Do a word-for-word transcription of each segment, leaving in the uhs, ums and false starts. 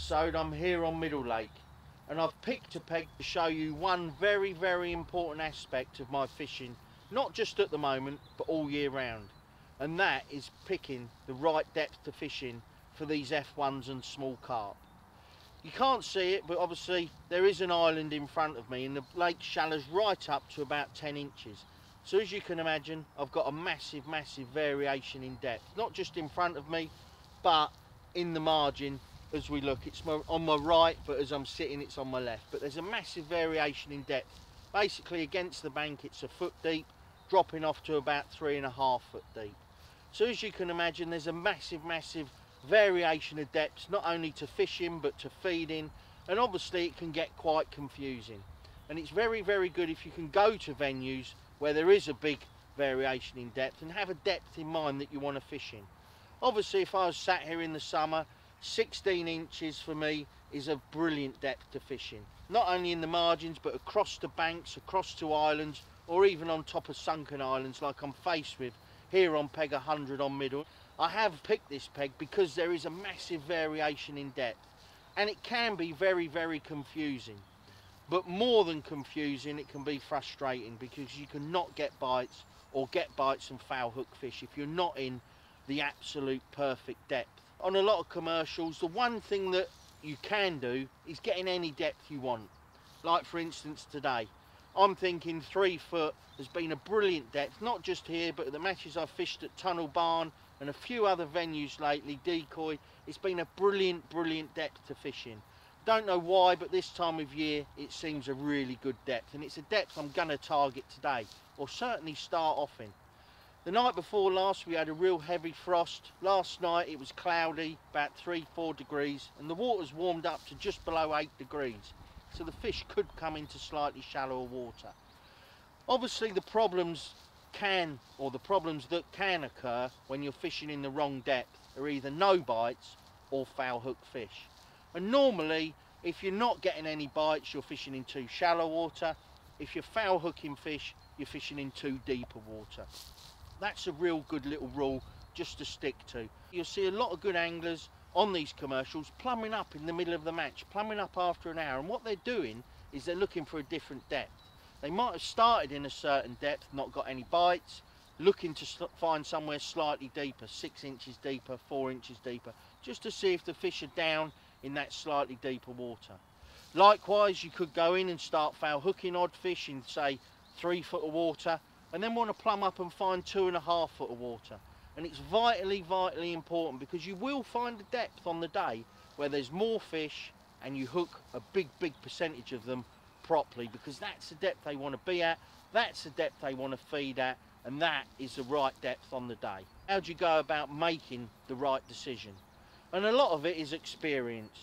episode I'm here on Middle Lake, and I've picked a peg to show you one very very important aspect of my fishing, not just at the moment but all year round, and that is picking the right depth to fish in for these F ones and small carp. You can't see it, but obviously there is an island in front of me and the lake shallows right up to about ten inches. So as you can imagine, I've got a massive massive variation in depth, not just in front of me but in the margin. As we look, it's on my right, but as I'm sitting it's on my left, but there's a massive variation in depth. Basically against the bank it's a foot deep, dropping off to about three and a half foot deep. So as you can imagine, there's a massive massive variation of depths, not only to fish in but to feed in, and obviously it can get quite confusing. And it's very very good if you can go to venues where there is a big variation in depth and have a depth in mind that you want to fish in. Obviously if I was sat here in the summer, sixteen inches for me is a brilliant depth to fish in, not only in the margins but across the banks, across to islands, or even on top of sunken islands like I'm faced with here on peg one hundred on Middle. I have picked this peg because there is a massive variation in depth, and it can be very very confusing, but more than confusing, it can be frustrating because you can not get bites or get bites and foul hook fish if you're not in the absolute perfect depth. On a lot of commercials, the one thing that you can do is get in any depth you want. Like for instance today, I'm thinking three foot has been a brilliant depth, not just here but at the matches I've fished at Tunnel Barn and a few other venues lately, Decoy. It's been a brilliant brilliant depth to fish in. Don't know why, but this time of year it seems a really good depth, and it's a depth I'm going to target today, or certainly start off in. The night before last we had a real heavy frost. Last night it was cloudy, about three four degrees, and the water's warmed up to just below eight degrees, so the fish could come into slightly shallower water. Obviously the problems can, or the problems that can occur when you're fishing in the wrong depth are either no bites or foul hook fish. And normally if you're not getting any bites, you're fishing in too shallow water. If you're foul hooking fish, you're fishing in too deeper water. That's a real good little rule just to stick to. You'll see a lot of good anglers on these commercials plumbing up in the middle of the match, plumbing up after an hour, and what they're doing is they're looking for a different depth. They might have started in a certain depth, not got any bites, looking to find somewhere slightly deeper, six inches deeper, four inches deeper, just to see if the fish are down in that slightly deeper water. Likewise, you could go in and start foul hooking odd fish in say three foot of water, and then want to plumb up and find two and a half foot of water. And it's vitally vitally important, because you will find a depth on the day where there's more fish and you hook a big big percentage of them properly, because that's the depth they want to be at, that's the depth they want to feed at, and that is the right depth on the day. How do you go about making the right decision? And a lot of it is experience.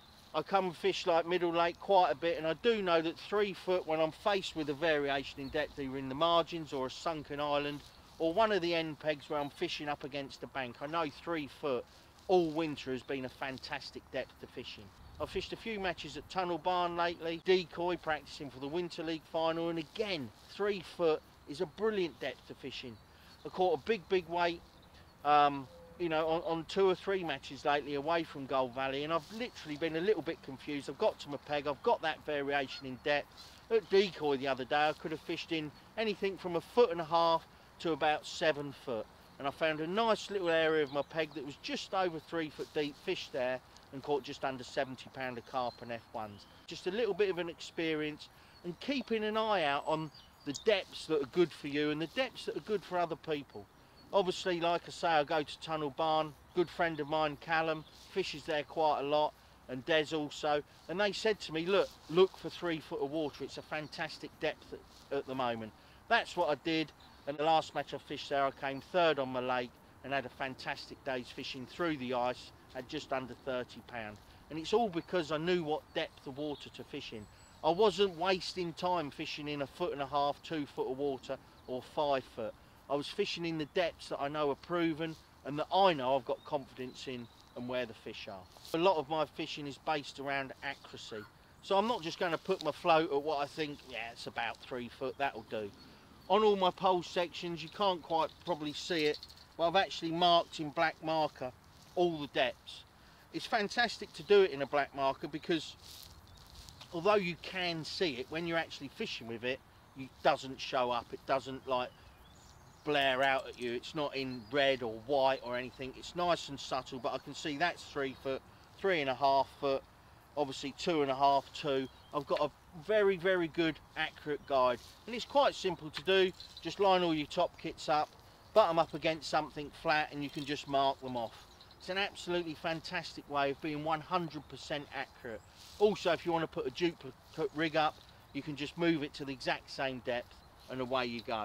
I come and fish like Middle Lake quite a bit, and I do know that three foot, when I'm faced with a variation in depth either in the margins or a sunken island or one of the end pegs where I'm fishing up against the bank, I know three foot all winter has been a fantastic depth to fish in. I've fished a few matches at Tunnel Barn lately, Decoy, practicing for the Winter League final, and again three foot is a brilliant depth to fish in. I caught a big big weight um, you know, on, on two or three matches lately away from Gold Valley, and I've literally been a little bit confused. I've got to my peg, I've got that variation in depth. At Decoy the other day I could have fished in anything from a foot and a half to about seven foot, and I found a nice little area of my peg that was just over three foot deep, fished there and caught just under seventy pound of carp and F ones. Just a little bit of an experience, and keeping an eye out on the depths that are good for you and the depths that are good for other people. Obviously, like I say, I go to Tunnel Barn. Good friend of mine, Callum, fishes there quite a lot, and Des also, and they said to me, look look for three foot of water, it's a fantastic depth at, at the moment. That's what I did, and the last match I fished there I came third on my lake and had a fantastic day's fishing through the ice at just under thirty pound, and it's all because I knew what depth of water to fish in. I wasn't wasting time fishing in a foot and a half, two foot of water or five foot. I was fishing in the depths that I know are proven and that I know I've got confidence in and where the fish are. A lot of my fishing is based around accuracy, so I'm not just going to put my float at what I think, yeah, it's about three foot, that'll do. On all my pole sections, you can't quite probably see it, but I've actually marked in black marker all the depths. it's fantastic to do it in a black marker, because although you can see it, when you're actually fishing with it, it doesn't show up, it doesn't like blare out at you, it's not in red or white or anything, it's nice and subtle. But I can see that's three foot, three and a half foot, obviously two and a half, two. I've got a very, very good accurate guide, and it's quite simple to do. Just line all your top kits up, butt them up against something flat, and you can just mark them off. It's an absolutely fantastic way of being one hundred percent accurate. Also, if you want to put a duplicate rig up, you can just move it to the exact same depth and away you go.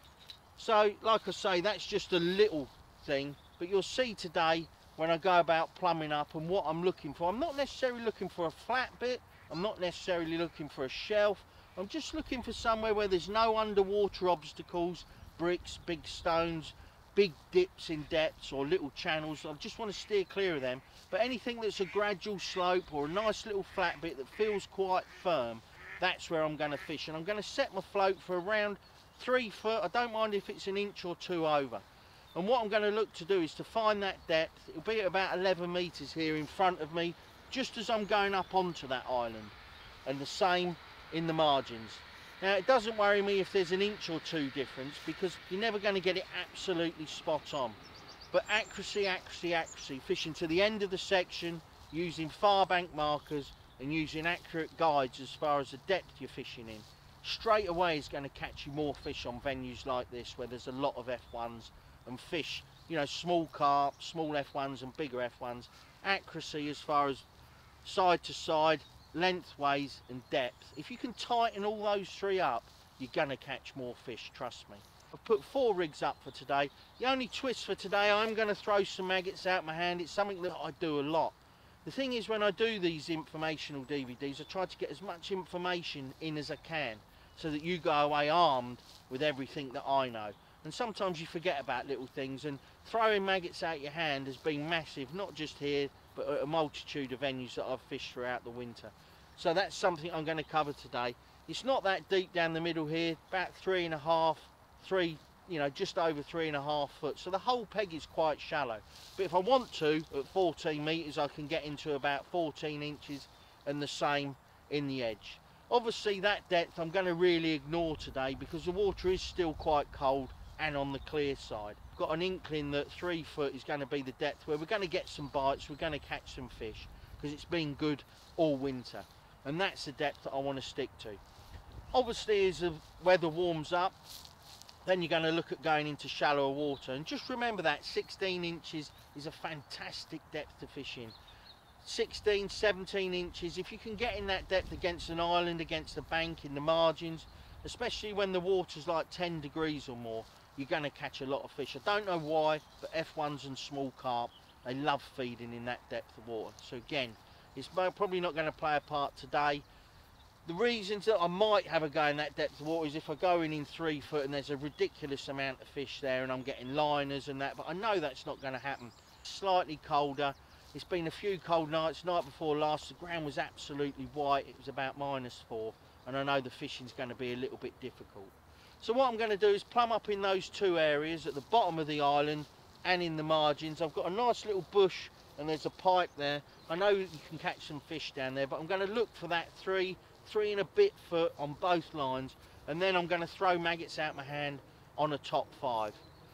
So, like I say, that's just a little thing, but you'll see today when I go about plumbing up and what I'm looking for. I'm not necessarily looking for a flat bit, I'm not necessarily looking for a shelf, I'm just looking for somewhere where there's no underwater obstacles, bricks, big stones, big dips in depths or little channels. I just want to steer clear of them. But anything that's a gradual slope or a nice little flat bit that feels quite firm, that's where I'm going to fish. And I'm going to set my float for around three foot. I don't mind if it's an inch or two over. And what I'm going to look to do is to find that depth. It'll be at about eleven metres here in front of me, just as I'm going up onto that island. And the same in the margins. Now, it doesn't worry me if there's an inch or two difference, because you're never going to get it absolutely spot on. But accuracy, accuracy, accuracy, fishing to the end of the section, using far bank markers and using accurate guides as far as the depth you're fishing in, straight away is going to catch you more fish on venues like this, where there's a lot of F ones and fish, you know, small carp, small F ones and bigger F ones. Accuracy as far as side to side, lengthways and depth. If you can tighten all those three up, you're going to catch more fish, trust me. I've put four rigs up for today. The only twist for today, I'm going to throw some maggots out my hand. It's something that I do a lot. The thing is, when I do these informational D V Ds, I try to get as much information in as I can, so that you go away armed with everything that I know. And sometimes you forget about little things, and throwing maggots out your hand has been massive, not just here, but at a multitude of venues that I've fished throughout the winter. So that's something I'm going to cover today. It's not that deep down the middle here, about three and a half, three, you know, just over three and a half foot. So the whole peg is quite shallow. But if I want to, at fourteen metres, I can get into about fourteen inches, and the same in the edge. Obviously that depth I'm going to really ignore today, because the water is still quite cold and on the clear side. I've got an inkling that three foot is going to be the depth where we're going to get some bites, we're going to catch some fish, because it's been good all winter. And that's the depth that I want to stick to. Obviously, as the weather warms up, then you're going to look at going into shallower water. And just remember that sixteen inches is a fantastic depth to fish in. sixteen, seventeen inches, if you can get in that depth against an island, against a bank, in the margins, especially when the water's like ten degrees or more, you're going to catch a lot of fish. I don't know why, but F ones and small carp, they love feeding in that depth of water. So again, it's probably not going to play a part today. The reasons that I might have a go in that depth of water is if I go in in three foot and there's a ridiculous amount of fish there and I'm getting liners and that, but I know that's not going to happen. Slightly colder. It's been a few cold nights. Night before last, the ground was absolutely white. It was about minus four, and I know the fishing's going to be a little bit difficult. So what I'm going to do is plumb up in those two areas at the bottom of the island and in the margins. I've got a nice little bush and there's a pipe there. I know you can catch some fish down there, but I'm going to look for that three, three and a bit foot on both lines, and then I'm going to throw maggots out my hand on a top five.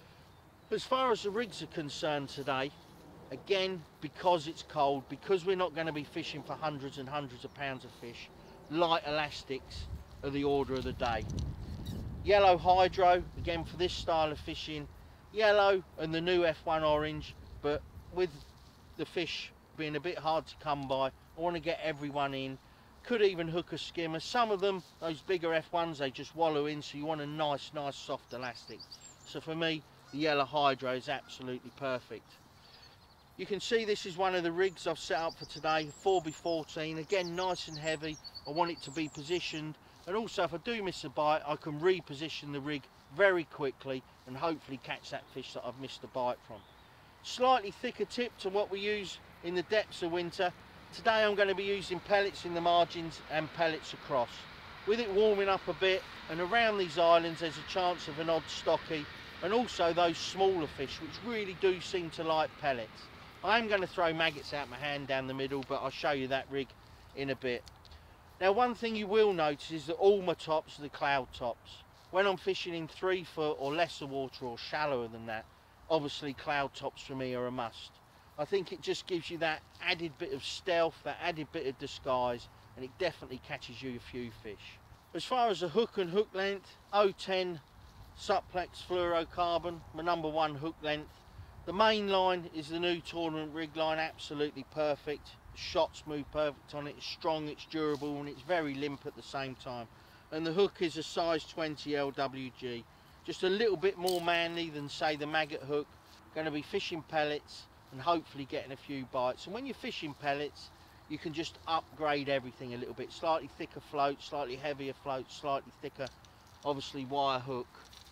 As far as the rigs are concerned today, again, because it's cold, because we're not going to be fishing for hundreds and hundreds of pounds of fish, light elastics are the order of the day. Yellow hydro, again for this style of fishing, yellow and the new F one orange, but with the fish being a bit hard to come by, I want to get everyone in. Could even hook a skimmer. Some of them, those bigger F ones, they just wallow in, so you want a nice, nice soft elastic. So for me, the yellow hydro is absolutely perfect. You can see this is one of the rigs I've set up for today, four by fourteen, again nice and heavy. I want it to be positioned, and also if I do miss a bite, I can reposition the rig very quickly and hopefully catch that fish that I've missed a bite from. Slightly thicker tip to what we use in the depths of winter. Today I'm going to be using pellets in the margins and pellets across. With it warming up a bit, and around these islands there's a chance of an odd stocky, and also those smaller fish which really do seem to like pellets. I am going to throw maggots out my hand down the middle, but I'll show you that rig in a bit. Now, one thing you will notice is that all my tops are the cloud tops. When I'm fishing in three foot or lesser water or shallower than that, obviously cloud tops for me are a must. I think it just gives you that added bit of stealth, that added bit of disguise, and it definitely catches you a few fish. As far as the hook and hook length, oh ten Suplex fluorocarbon, my number one hook length. The main line is the new tournament rig line, absolutely perfect. The shots move perfect on it, it's strong, it's durable, and it's very limp at the same time. And the hook is a size twenty L W G, just a little bit more manly than say the maggot hook. Going to be fishing pellets and hopefully getting a few bites. And when you're fishing pellets, you can just upgrade everything a little bit. Slightly thicker float, slightly heavier float, slightly thicker, obviously wire hook.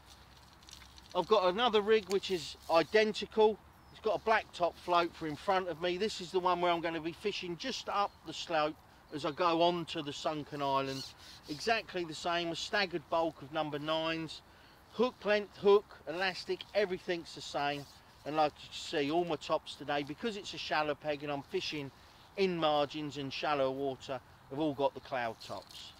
I've got another rig which is identical. It's got a black top float for in front of me. This is the one where I'm going to be fishing just up the slope as I go on to the sunken island. Exactly the same, a staggered bulk of number nines. Hook length, hook, elastic, everything's the same. And like you see, all my tops today, because it's a shallow peg and I'm fishing in margins and shallow water, have all got the cloud tops.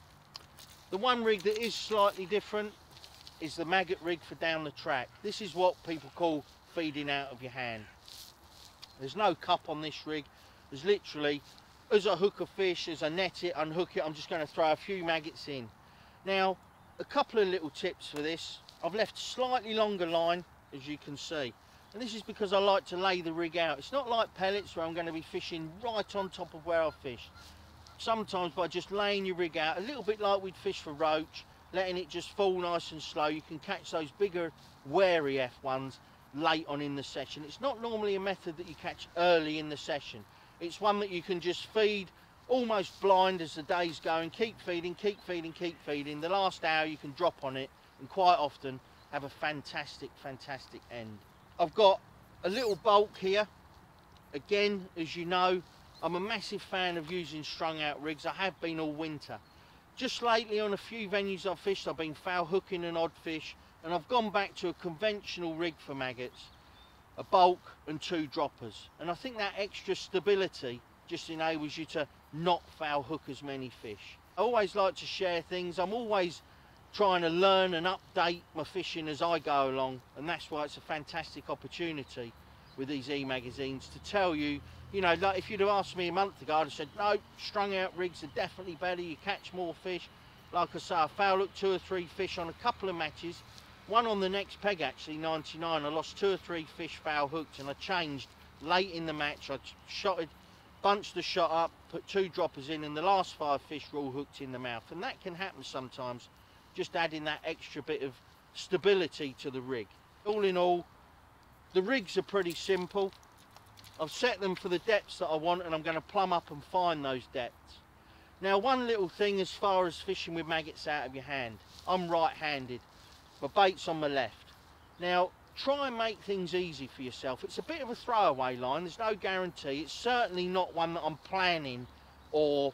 The one rig that is slightly different is the maggot rig for down the track. This is what people call feeding out of your hand. There's no cup on this rig. There's literally, as I hook a fish, as I net it, unhook it, I'm just going to throw a few maggots in. Now, a couple of little tips for this. I've left slightly longer line, as you can see. And this is because I like to lay the rig out. It's not like pellets where I'm going to be fishing right on top of where I fish. Sometimes by just laying your rig out, a little bit like we'd fish for roach, letting it just fall nice and slow, you can catch those bigger, wary F ones late on in the session. It's not normally a method that you catch early in the session. It's one that you can just feed almost blind as the day's going, keep feeding, keep feeding, keep feeding. The last hour you can drop on it and quite often have a fantastic, fantastic end. I've got a little bulk here. Again, as you know, I'm a massive fan of using strung out rigs. I have been all winter. Just lately on a few venues I've fished, I've been foul hooking and odd fish, and I've gone back to a conventional rig for maggots, a bulk and two droppers. And I think that extra stability just enables you to not foul hook as many fish. I always like to share things. I'm always trying to learn and update my fishing as I go along, and that's why it's a fantastic opportunity with these e-magazines to tell you, you know, like if you'd have asked me a month ago, I'd have said, no, strung out rigs are definitely better, you catch more fish. Like I say, I foul hooked two or three fish on a couple of matches. One on the next peg actually, ninety-nine, I lost two or three fish foul hooked, and I changed late in the match. I shotted, bunched the shot up, put two droppers in, and the last five fish were all hooked in the mouth. And that can happen sometimes, just adding that extra bit of stability to the rig. All in all, the rigs are pretty simple. I've set them for the depths that I want, and I'm going to plumb up and find those depths. Now, one little thing as far as fishing with maggots out of your hand. I'm right-handed. My bait's on my left. Now, try and make things easy for yourself. It's a bit of a throwaway line. There's no guarantee. It's certainly not one that I'm planning or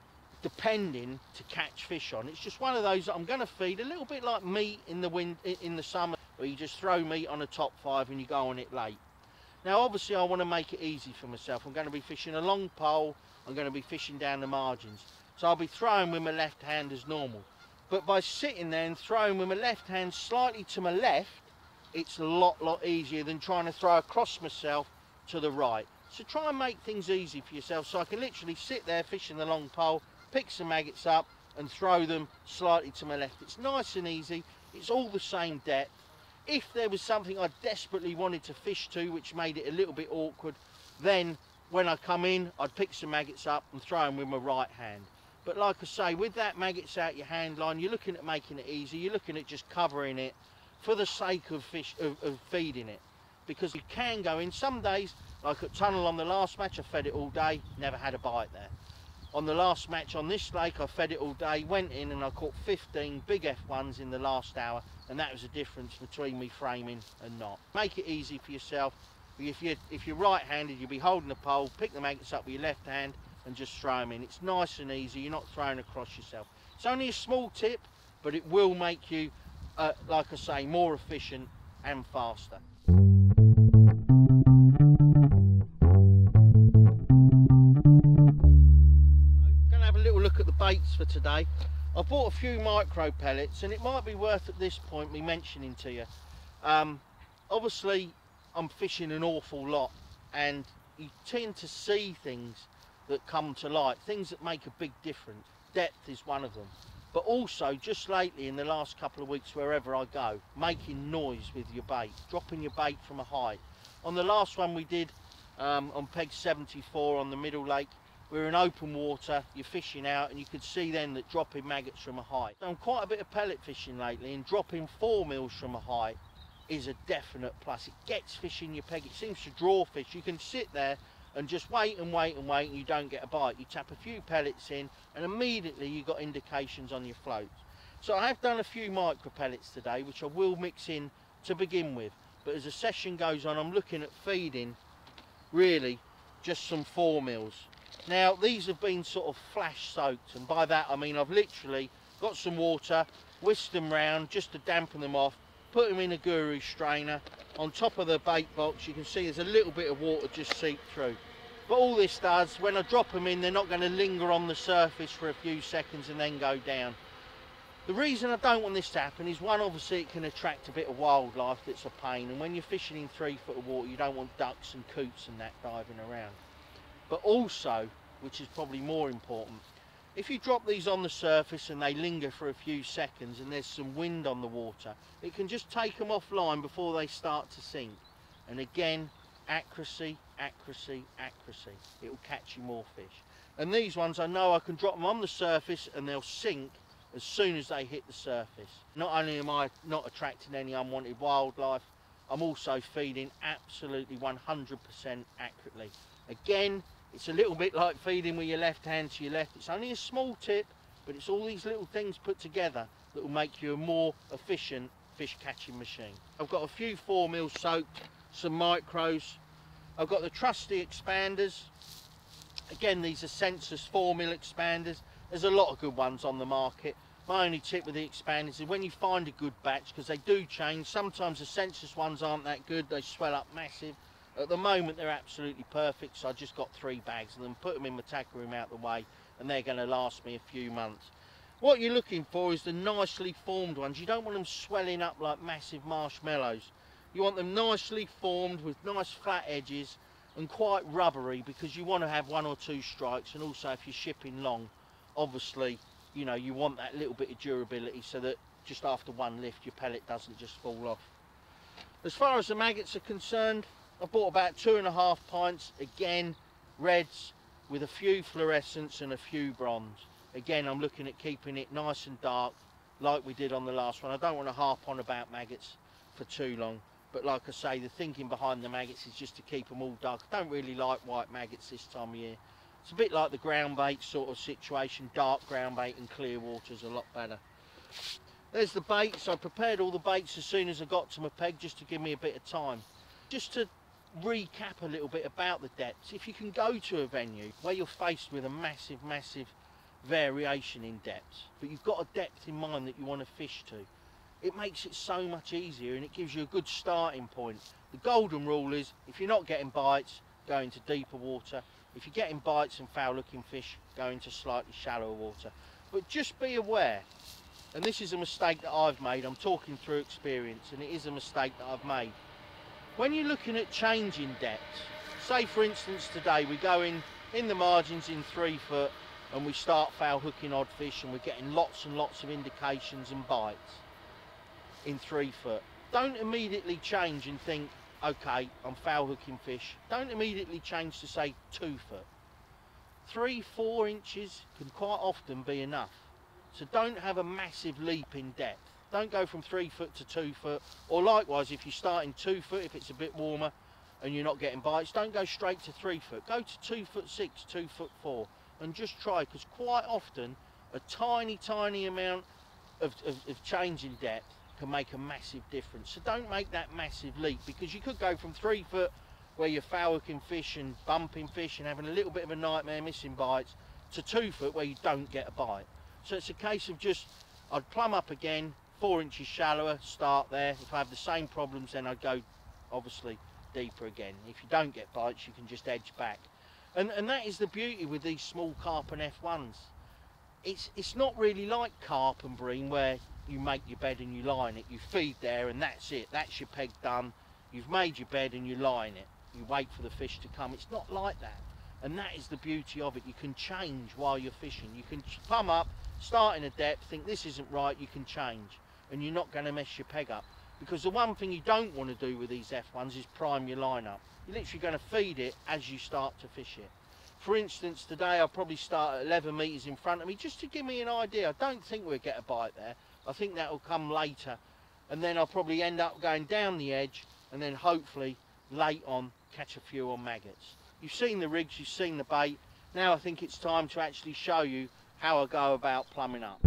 depending to catch fish on. It's just one of those that I'm going to feed a little bit like meat in the wind in the summer, where you just throw meat on a top five and you go on it late. Now, obviously, I want to make it easy for myself. I'm going to be fishing a long pole. I'm going to be fishing down the margins. So I'll be throwing with my left hand as normal. But by sitting there and throwing with my left hand slightly to my left, it's a lot, lot easier than trying to throw across myself to the right. So try and make things easy for yourself, so I can literally sit there fishing the long pole, pick some maggots up and throw them slightly to my left. It's nice and easy. It's all the same depth. If there was something I desperately wanted to fish to, which made it a little bit awkward, then when I come in, I'd pick some maggots up and throw them with my right hand. But like I say, with that maggots out your hand line, you're looking at making it easy. You're looking at just covering it for the sake of fish of, of feeding it, because you can go in some days, like at Tunnel on the last match, I fed it all day, never had a bite there. On the last match on this lake, I fed it all day, went in and I caught fifteen big F ones in the last hour, and that was the difference between me framing and not. Make it easy for yourself. If you're, if you're right-handed, you'll be holding the pole, pick the maggots up with your left hand and just throw them in. It's nice and easy, you're not throwing across yourself. It's only a small tip, but it will make you, uh, like I say, more efficient and faster. baits for today. I bought a few micro pellets, and it might be worth at this point me mentioning to you. Um, obviously, I'm fishing an awful lot, and you tend to see things that come to light, things that make a big difference. Depth is one of them. But also, just lately, in the last couple of weeks, wherever I go, making noise with your bait, dropping your bait from a height. On the last one we did, um, on peg seventy-four on the middle lake, we were in open water, you're fishing out, and you could see then that dropping maggots from a height. Done quite a bit of pellet fishing lately, and dropping four mils from a height is a definite plus. It gets fish in your peg, it seems to draw fish. You can sit there and just wait and wait and wait and you don't get a bite. You tap a few pellets in and immediately you've got indications on your floats. So I have done a few micro pellets today, which I will mix in to begin with. But as the session goes on, I'm looking at feeding really just some four mils. Now these have been sort of flash soaked, and by that I mean I've literally got some water, whisked them round just to dampen them off, put them in a guru strainer. On top of the bait box you can see there's a little bit of water just seeped through. But all this does, when I drop them in, they're not going to linger on the surface for a few seconds and then go down. The reason I don't want this to happen is, one, obviously it can attract a bit of wildlife that's a pain, and when you're fishing in three foot of water you don't want ducks and coots and that diving around. But also, which is probably more important, if you drop these on the surface and they linger for a few seconds and there's some wind on the water, it can just take them offline before they start to sink. And again, accuracy, accuracy, accuracy. It will catch you more fish. And these ones, I know I can drop them on the surface and they'll sink as soon as they hit the surface. Not only am I not attracting any unwanted wildlife, I'm also feeding absolutely one hundred percent accurately. Again, it's a little bit like feeding with your left hand to your left. It's only a small tip, but it's all these little things put together that will make you a more efficient fish catching machine. I've got a few four mil soaked, some micros. I've got the trusty expanders. Again, these are Sensus four mil expanders. There's a lot of good ones on the market. My only tip with the expanders is when you find a good batch, because they do change, sometimes the Sensus ones aren't that good, they swell up massive. At the moment they're absolutely perfect, so I just got three bags of them, put them in my tackle room out the way, and they're going to last me a few months. What you're looking for is the nicely formed ones. You don't want them swelling up like massive marshmallows. You want them nicely formed with nice flat edges and quite rubbery, because you want to have one or two strikes, and also if you're shipping long, obviously, you know, you want that little bit of durability so that just after one lift your pellet doesn't just fall off. As far as the maggots are concerned, I bought about two and a half pints, again reds with a few fluorescents and a few bronze. Again, I'm looking at keeping it nice and dark like we did on the last one. I don't want to harp on about maggots for too long, but like I say, the thinking behind the maggots is just to keep them all dark. I don't really like white maggots this time of year. It's a bit like the ground bait sort of situation. Dark ground bait and clear water is a lot better. There's the baits. I prepared all the baits as soon as I got to my peg, just to give me a bit of time. Just to recap a little bit about the depths, if you can go to a venue where you're faced with a massive massive variation in depths, but you've got a depth in mind that you want to fish to, it makes it so much easier and it gives you a good starting point. The golden rule is, if you're not getting bites, go into deeper water. If you're getting bites and foul looking fish, go into slightly shallower water. But just be aware, and this is a mistake that I've made, I'm talking through experience, and it is a mistake that I've made. When you're looking at changing depths, say for instance today we go in in the margins in three foot and we start foul hooking odd fish and we're getting lots and lots of indications and bites in three foot. Don't immediately change and think, okay, I'm foul hooking fish. Don't immediately change to say two foot. Three, four inches can quite often be enough. So don't have a massive leap in depth. Don't go from three foot to two foot, or likewise if you start in two foot, if it's a bit warmer and you're not getting bites, don't go straight to three foot. Go to two foot six, two foot four, and just try, because quite often a tiny, tiny amount of, of, of change in depth can make a massive difference. So don't make that massive leap, because you could go from three foot where you're foul hooking fish and bumping fish and having a little bit of a nightmare missing bites, to two foot where you don't get a bite. So it's a case of just, I'd plumb up again, four inches shallower, start there. If I have the same problems, then I'd go obviously deeper again. If you don't get bites, you can just edge back. And, and that is the beauty with these small carp and F ones. it's it's not really like carp and bream where you make your bed and you lie in it. You feed there and that's it. That's your peg done. You've made your bed and you lie in it. You wait for the fish to come. It's not like that. And that is the beauty of it. You can change while you're fishing. You can plumb up, start in a depth, think this isn't right, you can change. And you're not going to mess your peg up. Because the one thing you don't want to do with these F ones is prime your line up. You're literally going to feed it as you start to fish it. For instance, today I'll probably start at eleven metres in front of me, just to give me an idea. I don't think we'll get a bite there. I think that will come later. And then I'll probably end up going down the edge, and then hopefully late on catch a few on maggots. You've seen the rigs, you've seen the bait. Now I think it's time to actually show you how I go about plumbing up.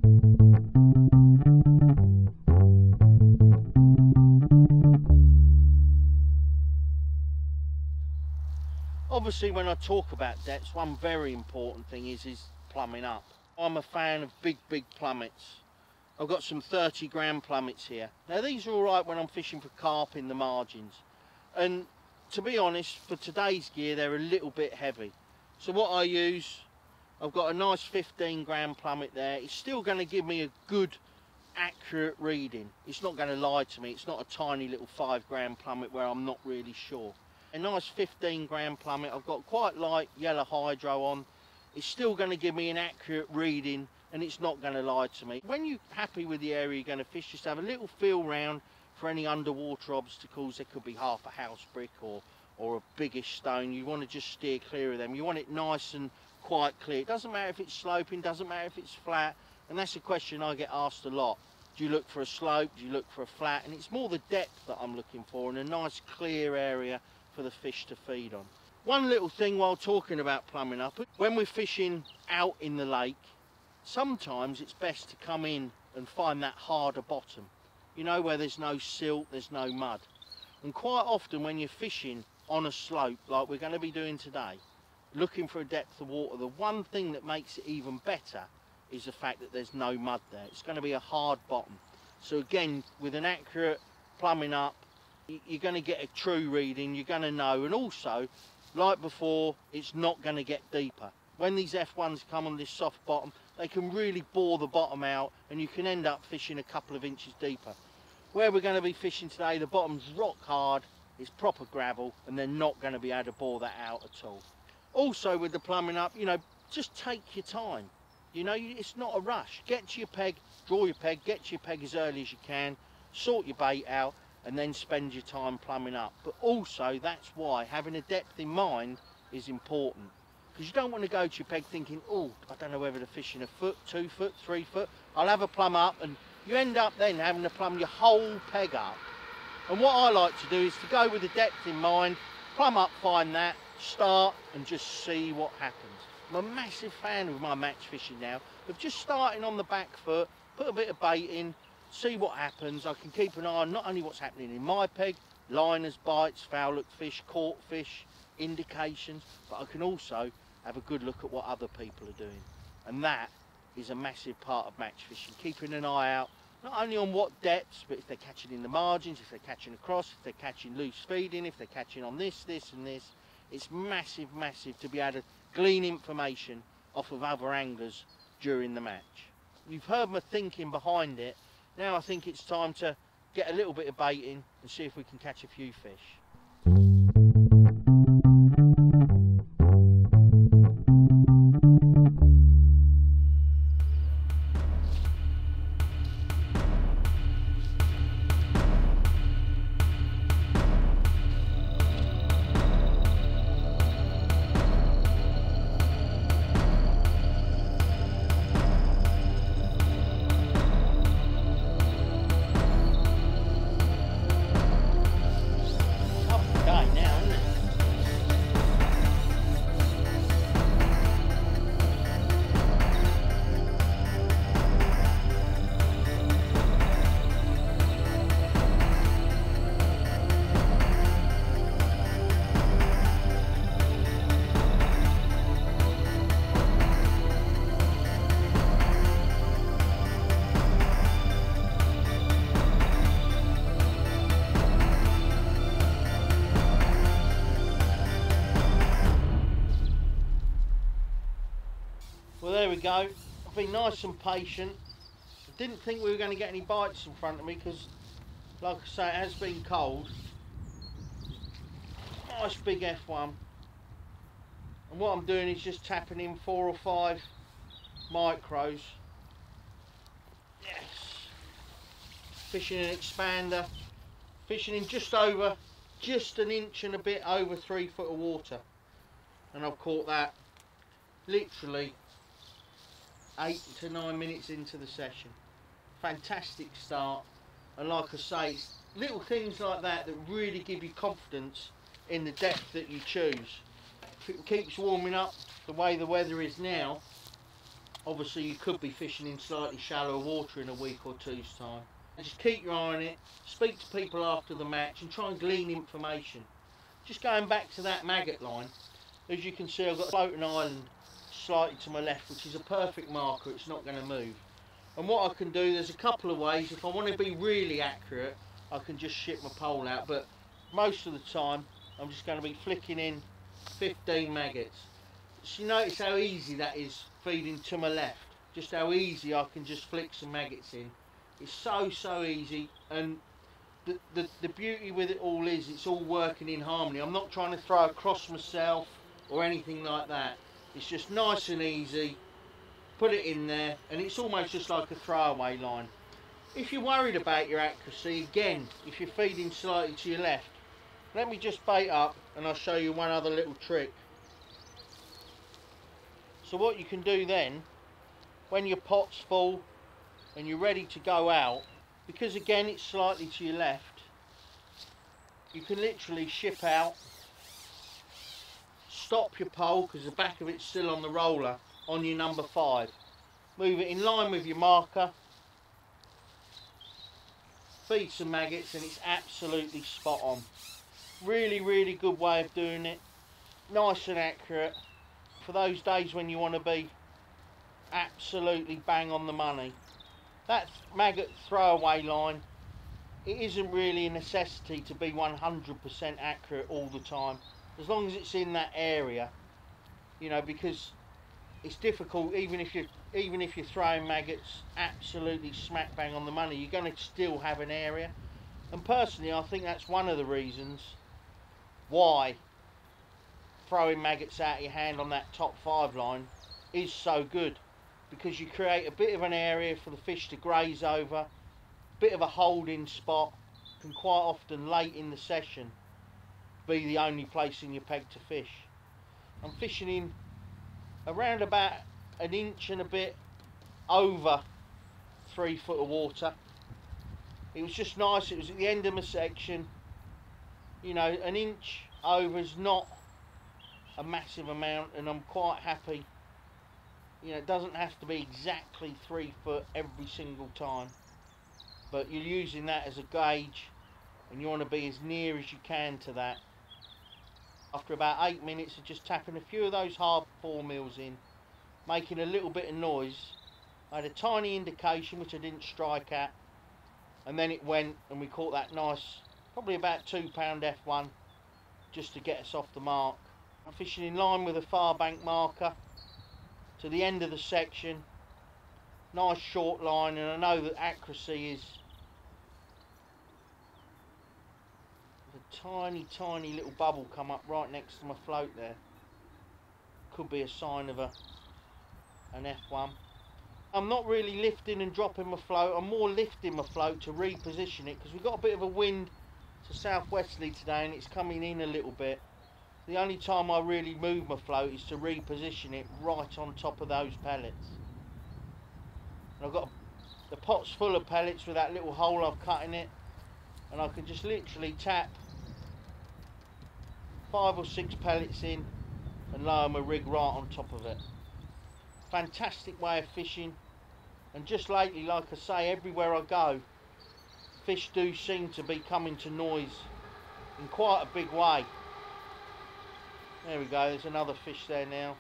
Obviously when I talk about depths, one very important thing is, is plumbing up. I'm a fan of big, big plummets. I've got some thirty gram plummets here. Now these are all right when I'm fishing for carp in the margins. And to be honest, for today's gear, they're a little bit heavy. So what I use, I've got a nice fifteen gram plummet there. It's still going to give me a good, accurate reading. It's not going to lie to me. It's not a tiny little five gram plummet where I'm not really sure. A nice fifteen gram plummet. I've got quite light yellow hydro on. It's still going to give me an accurate reading, and it's not going to lie to me. When you're happy with the area you're going to fish, just have a little feel round for any underwater obstacles. There could be half a house brick or, or a biggish stone. You want to just steer clear of them. You want it nice and quite clear. It doesn't matter if it's sloping, doesn't matter if it's flat, and that's a question I get asked a lot. Do you look for a slope? Do you look for a flat? And it's more the depth that I'm looking for, and a nice clear area for the fish to feed on. One little thing while talking about plumbing up, when we're fishing out in the lake, sometimes it's best to come in and find that harder bottom, you know, where there's no silt, there's no mud. And quite often when you're fishing on a slope like we're going to be doing today, looking for a depth of water, the one thing that makes it even better is the fact that there's no mud there. It's going to be a hard bottom. So again, with an accurate plumbing up, you're going to get a true reading, you're going to know. And also, like before, it's not going to get deeper. When these F ones come on this soft bottom, they can really bore the bottom out, and you can end up fishing a couple of inches deeper. Where we're going to be fishing today, the bottom's rock hard, it's proper gravel, and they're not going to be able to bore that out at all. Also with the plumbing up, you know, just take your time. You know, it's not a rush. Get to your peg, draw your peg, get to your peg as early as you can, sort your bait out, and then spend your time plumbing up. But also, that's why having a depth in mind is important. Because you don't want to go to your peg thinking, oh, I don't know whether to fish in a foot, two foot, three foot. I'll have a plumb up, and you end up then having to plumb your whole peg up. And what I like to do is to go with the depth in mind, plumb up, find that, start, and just see what happens. I'm a massive fan of my match fishing now, of just starting on the back foot, put a bit of bait in, see what happens. I can keep an eye on not only what's happening in my peg, liners, bites, foul look fish, caught fish, indications, but I can also have a good look at what other people are doing. And that is a massive part of match fishing, keeping an eye out not only on what depths, but if they're catching in the margins, if they're catching across, if they're catching loose feeding, if they're catching on this, this and this. It's massive, massive to be able to glean information off of other anglers during the match. You've heard my thinking behind it. Now I think it's time to get a little bit of bait in and see if we can catch a few fish. Well, there we go. I've been nice and patient. I didn't think we were going to get any bites in front of me because, like I say, it has been cold. Nice big F one. And what I'm doing is just tapping in four or five micros. Yes. Fishing an expander. Fishing in just over, just an inch and a bit over three foot of water. And I've caught that literally eight to nine minutes into the session. Fantastic start. And like I say, it's little things like that that really give you confidence in the depth that you choose. If it keeps warming up the way the weather is now, obviously you could be fishing in slightly shallower water in a week or two's time. Just keep your eye on it, speak to people after the match and try and glean information. Just going back to that maggot line, as you can see I've got a floating island slightly to my left, which is a perfect marker, it's not going to move. And what I can do, there's a couple of ways. If I want to be really accurate, I can just ship my pole out, but most of the time I'm just going to be flicking in fifteen maggots. So you notice how easy that is feeding to my left, just how easy I can just flick some maggots in. It's so so easy, and the, the, the beauty with it all is it's all working in harmony. I'm not trying to throw across myself or anything like that. It's just nice and easy. Put it in there and it's almost just like a throwaway line. If you're worried about your accuracy, again, if you're feeding slightly to your left, let me just bait up and I'll show you one other little trick. So what you can do then, when your pot's full and you're ready to go out, because again it's slightly to your left, you can literally ship out, stop your pole because the back of it's still on the roller on your number five, move it in line with your marker, feed some maggots, and it's absolutely spot on. Really really good way of doing it, nice and accurate for those days when you want to be absolutely bang on the money. That maggot throwaway line, it isn't really a necessity to be one hundred percent accurate all the time, as long as it's in that area, you know, because it's difficult. Even if you even if you're throwing maggots absolutely smack bang on the money, you're going to still have an area. And personally, I think that's one of the reasons why throwing maggots out of your hand on that top five line is so good, because you create a bit of an area for the fish to graze over, bit of a holding spot, can quite often late in the session be the only place in your peg to fish. I'm fishing in around about an inch and a bit over three foot of water. It was just nice, it was at the end of my section. You know, an inch over is not a massive amount, and I'm quite happy. You know, it doesn't have to be exactly three foot every single time, but you're using that as a gauge and you want to be as near as you can to that. After about eight minutes of just tapping a few of those hard four mils in, making a little bit of noise, I had a tiny indication which I didn't strike at, and then it went and we caught that nice, probably about two pound F one, just to get us off the mark. I'm fishing in line with a far bank marker to the end of the section, nice short line, and I know that accuracy is a tiny tiny little bubble come up right next to my float there. Could be a sign of a an F one. I'm not really lifting and dropping my float, I'm more lifting my float to reposition it, because we've got a bit of a wind to southwesterly today and it's coming in a little bit. The only time I really move my float is to reposition it right on top of those pellets. And I've got the pot's full of pellets with that little hole I've cut in it, and I can just literally tap five or six pellets in and lower my rig right on top of it. Fantastic way of fishing, and just lately, like I say, everywhere I go, fish do seem to be coming to noise in quite a big way. There we go, there's another fish there now.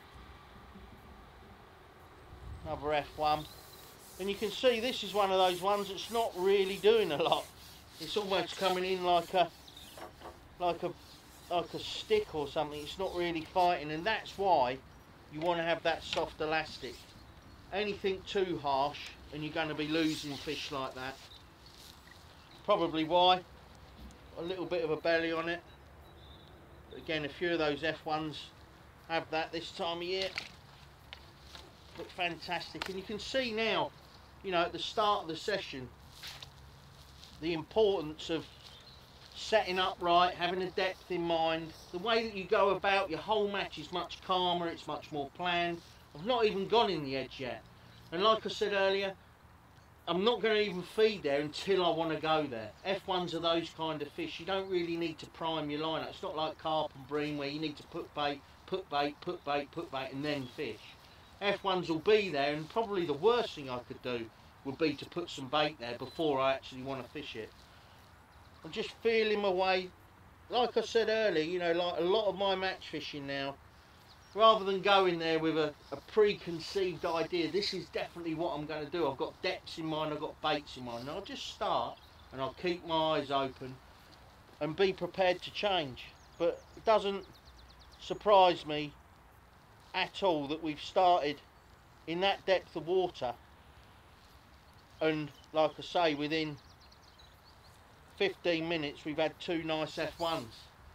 Another F one. And you can see this is one of those ones that's not really doing a lot. It's almost coming in like a like a like a stick or something. It's not really fighting, and that's why you want to have that soft elastic. anything too harsh and you're going to be losing fish like that. Probably why. A little bit of a belly on it. But again, a few of those F ones have that this time of year. Look fantastic. And you can see now, you know, at the start of the session, the importance of setting up right, having a depth in mind. The way that you go about your whole match is much calmer, it's much more planned. I've not even gone in the edge yet. And like I said earlier, I'm not going to even feed there until I want to go there. F ones are those kind of fish. You don't really need to prime your line up. It's not like carp and bream where you need to put bait, put bait, put bait, put bait and then fish. F ones will be there, and probably the worst thing I could do would be to put some bait there before I actually want to fish it. I'm just feeling my way. Like I said earlier, you know, like a lot of my match fishing now, rather than going there with a, a preconceived idea, this is definitely what I'm going to do. I've got depths in mind, I've got baits in mind. And I'll just start and I'll keep my eyes open and be prepared to change. But it doesn't surprise me at all that we've started in that depth of water. And like I say, within fifteen minutes we've had two nice F ones.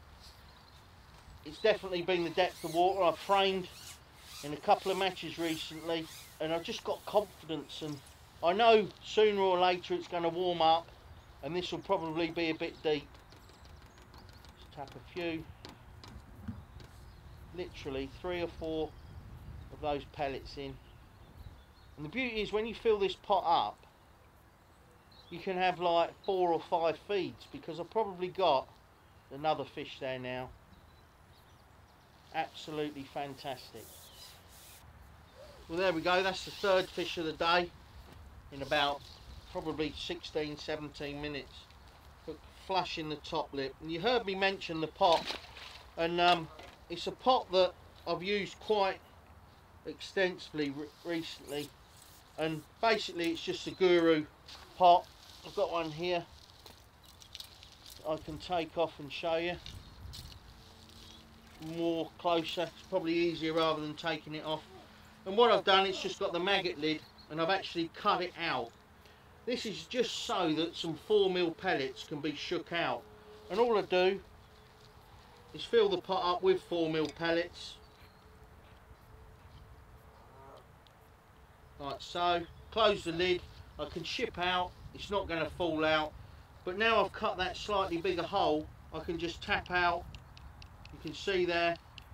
It's definitely been the depth of water. I've framed in a couple of matches recently and I've just got confidence, and I know sooner or later it's going to warm up and this will probably be a bit deep. Just tap a few, literally three or four of those pellets in. And the beauty is when you fill this pot up, you can have like four or five feeds, because I've probably got another fish there now. Absolutely fantastic. Well, there we go. That's the third fish of the day in about probably sixteen seventeen minutes. Look, flush in the top lip. And you heard me mention the pot, and um, it's a pot that I've used quite extensively re recently, and basically it's just a guru pot. I've got one here I can take off and show you more closer. It's probably easier rather than taking it off. And what I've done, it's just got the maggot lid and I've actually cut it out. This is just so that some four mil pellets can be shook out, and all I do is fill the pot up with four mil pellets like so, close the lid, I can ship out, it's not going to fall out. But now I've cut that slightly bigger hole, I can just tap out. You can see there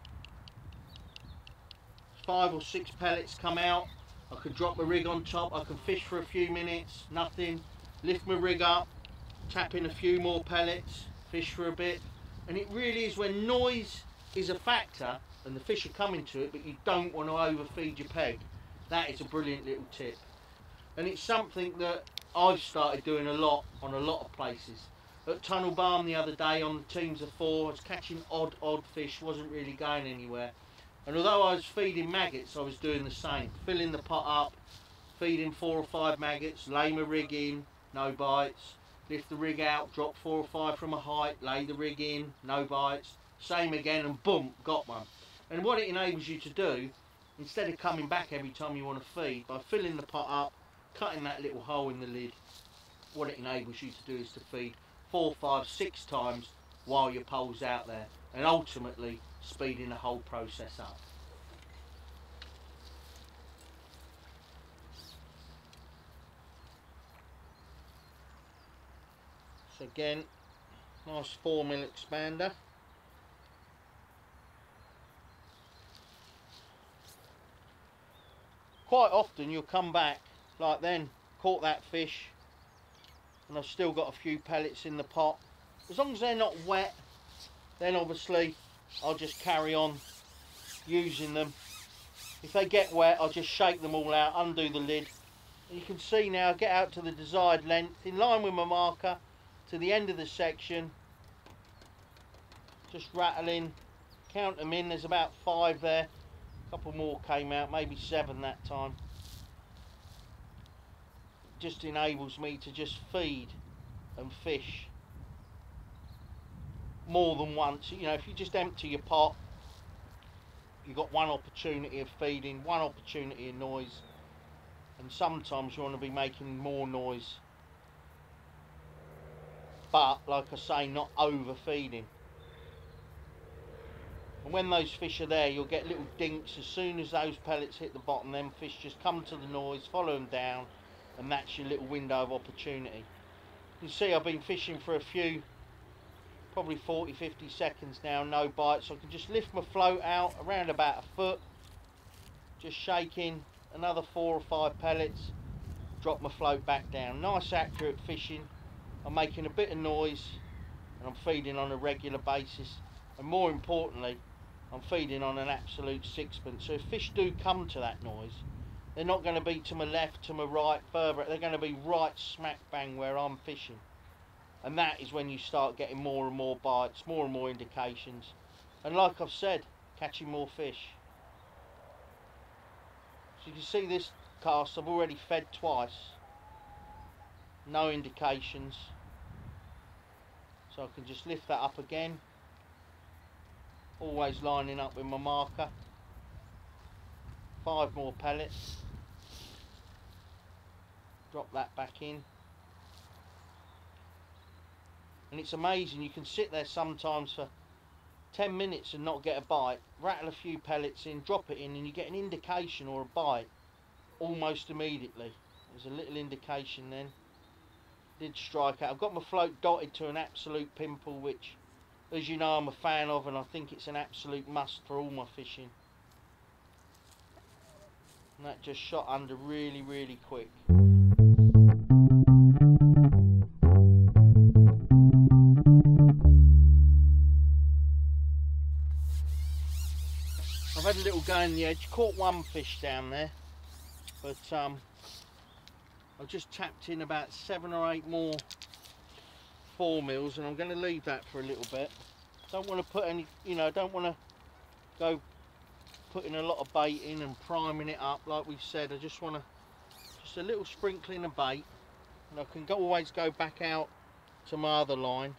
five or six pellets come out. I can drop my rig on top, I can fish for a few minutes, nothing, lift my rig up, tap in a few more pellets, fish for a bit. And it really is when noise is a factor and the fish are coming to it, but you don't want to overfeed your peg. That is a brilliant little tip, and it's something that I've started doing a lot on a lot of places. At Tunnel Balm the other day on the teams of four, I was catching odd odd fish, wasn't really going anywhere, and although I was feeding maggots, I was doing the same, filling the pot up, feeding four or five maggots, lay my rig in, no bites, lift the rig out, drop four or five from a height, lay the rig in, no bites, same again, and boom, got one. And what it enables you to do, instead of coming back every time you want to feed, by filling the pot up, cutting that little hole in the lid, what it enables you to do is to feed four, five, six times while your pole's out there, and ultimately speeding the whole process up. So again, nice four mil expander. Quite often you'll come back like then, caught that fish, and I've still got a few pellets in the pot. As long as they're not wet, then obviously I'll just carry on using them. If they get wet, I'll just shake them all out, undo the lid. And you can see now, get out to the desired length, in line with my marker, to the end of the section. Just rattling, count them in, there's about five there. A couple more came out, maybe seven that time. It just enables me to just feed and fish more than once. You know, if you just empty your pot, you've got one opportunity of feeding, one opportunity of noise, and sometimes you want to be making more noise, but like I say, not overfeeding. And when those fish are there, you'll get little dinks. As soon as those pellets hit the bottom, them fish just come to the noise, follow them down, and that's your little window of opportunity. You see I've been fishing for a few, probably forty fifty seconds now, no bites. So I can just lift my float out around about a foot, just shaking another four or five pellets, drop my float back down. Nice accurate fishing. I'm making a bit of noise and I'm feeding on a regular basis, and more importantly, I'm feeding on an absolute sixpence. So if fish do come to that noise, they're not going to be to my left, to my right, further. They're going to be right smack bang where I'm fishing. And that is when you start getting more and more bites, more and more indications. And like I've said, catching more fish. So you can see this cast, I've already fed twice. No indications. So I can just lift that up again. Always lining up with my marker. Five more pellets. Drop that back in. And it's amazing, you can sit there sometimes for ten minutes and not get a bite, rattle a few pellets in, drop it in, and you get an indication or a bite almost immediately. There's a little indication then. Did strike out. I've got my float dotted to an absolute pimple, which, as you know, I'm a fan of, and I think it's an absolute must for all my fishing. And that just shot under really, really quick. I've had a little go in the edge, caught one fish down there, but um, I've just tapped in about seven or eight more four mils, and I'm going to leave that for a little bit. Don't want to put any, you know, don't want to go putting a lot of bait in and priming it up like we've said. I just want to, just a little sprinkling of bait, and I can go, always go back out to my other line.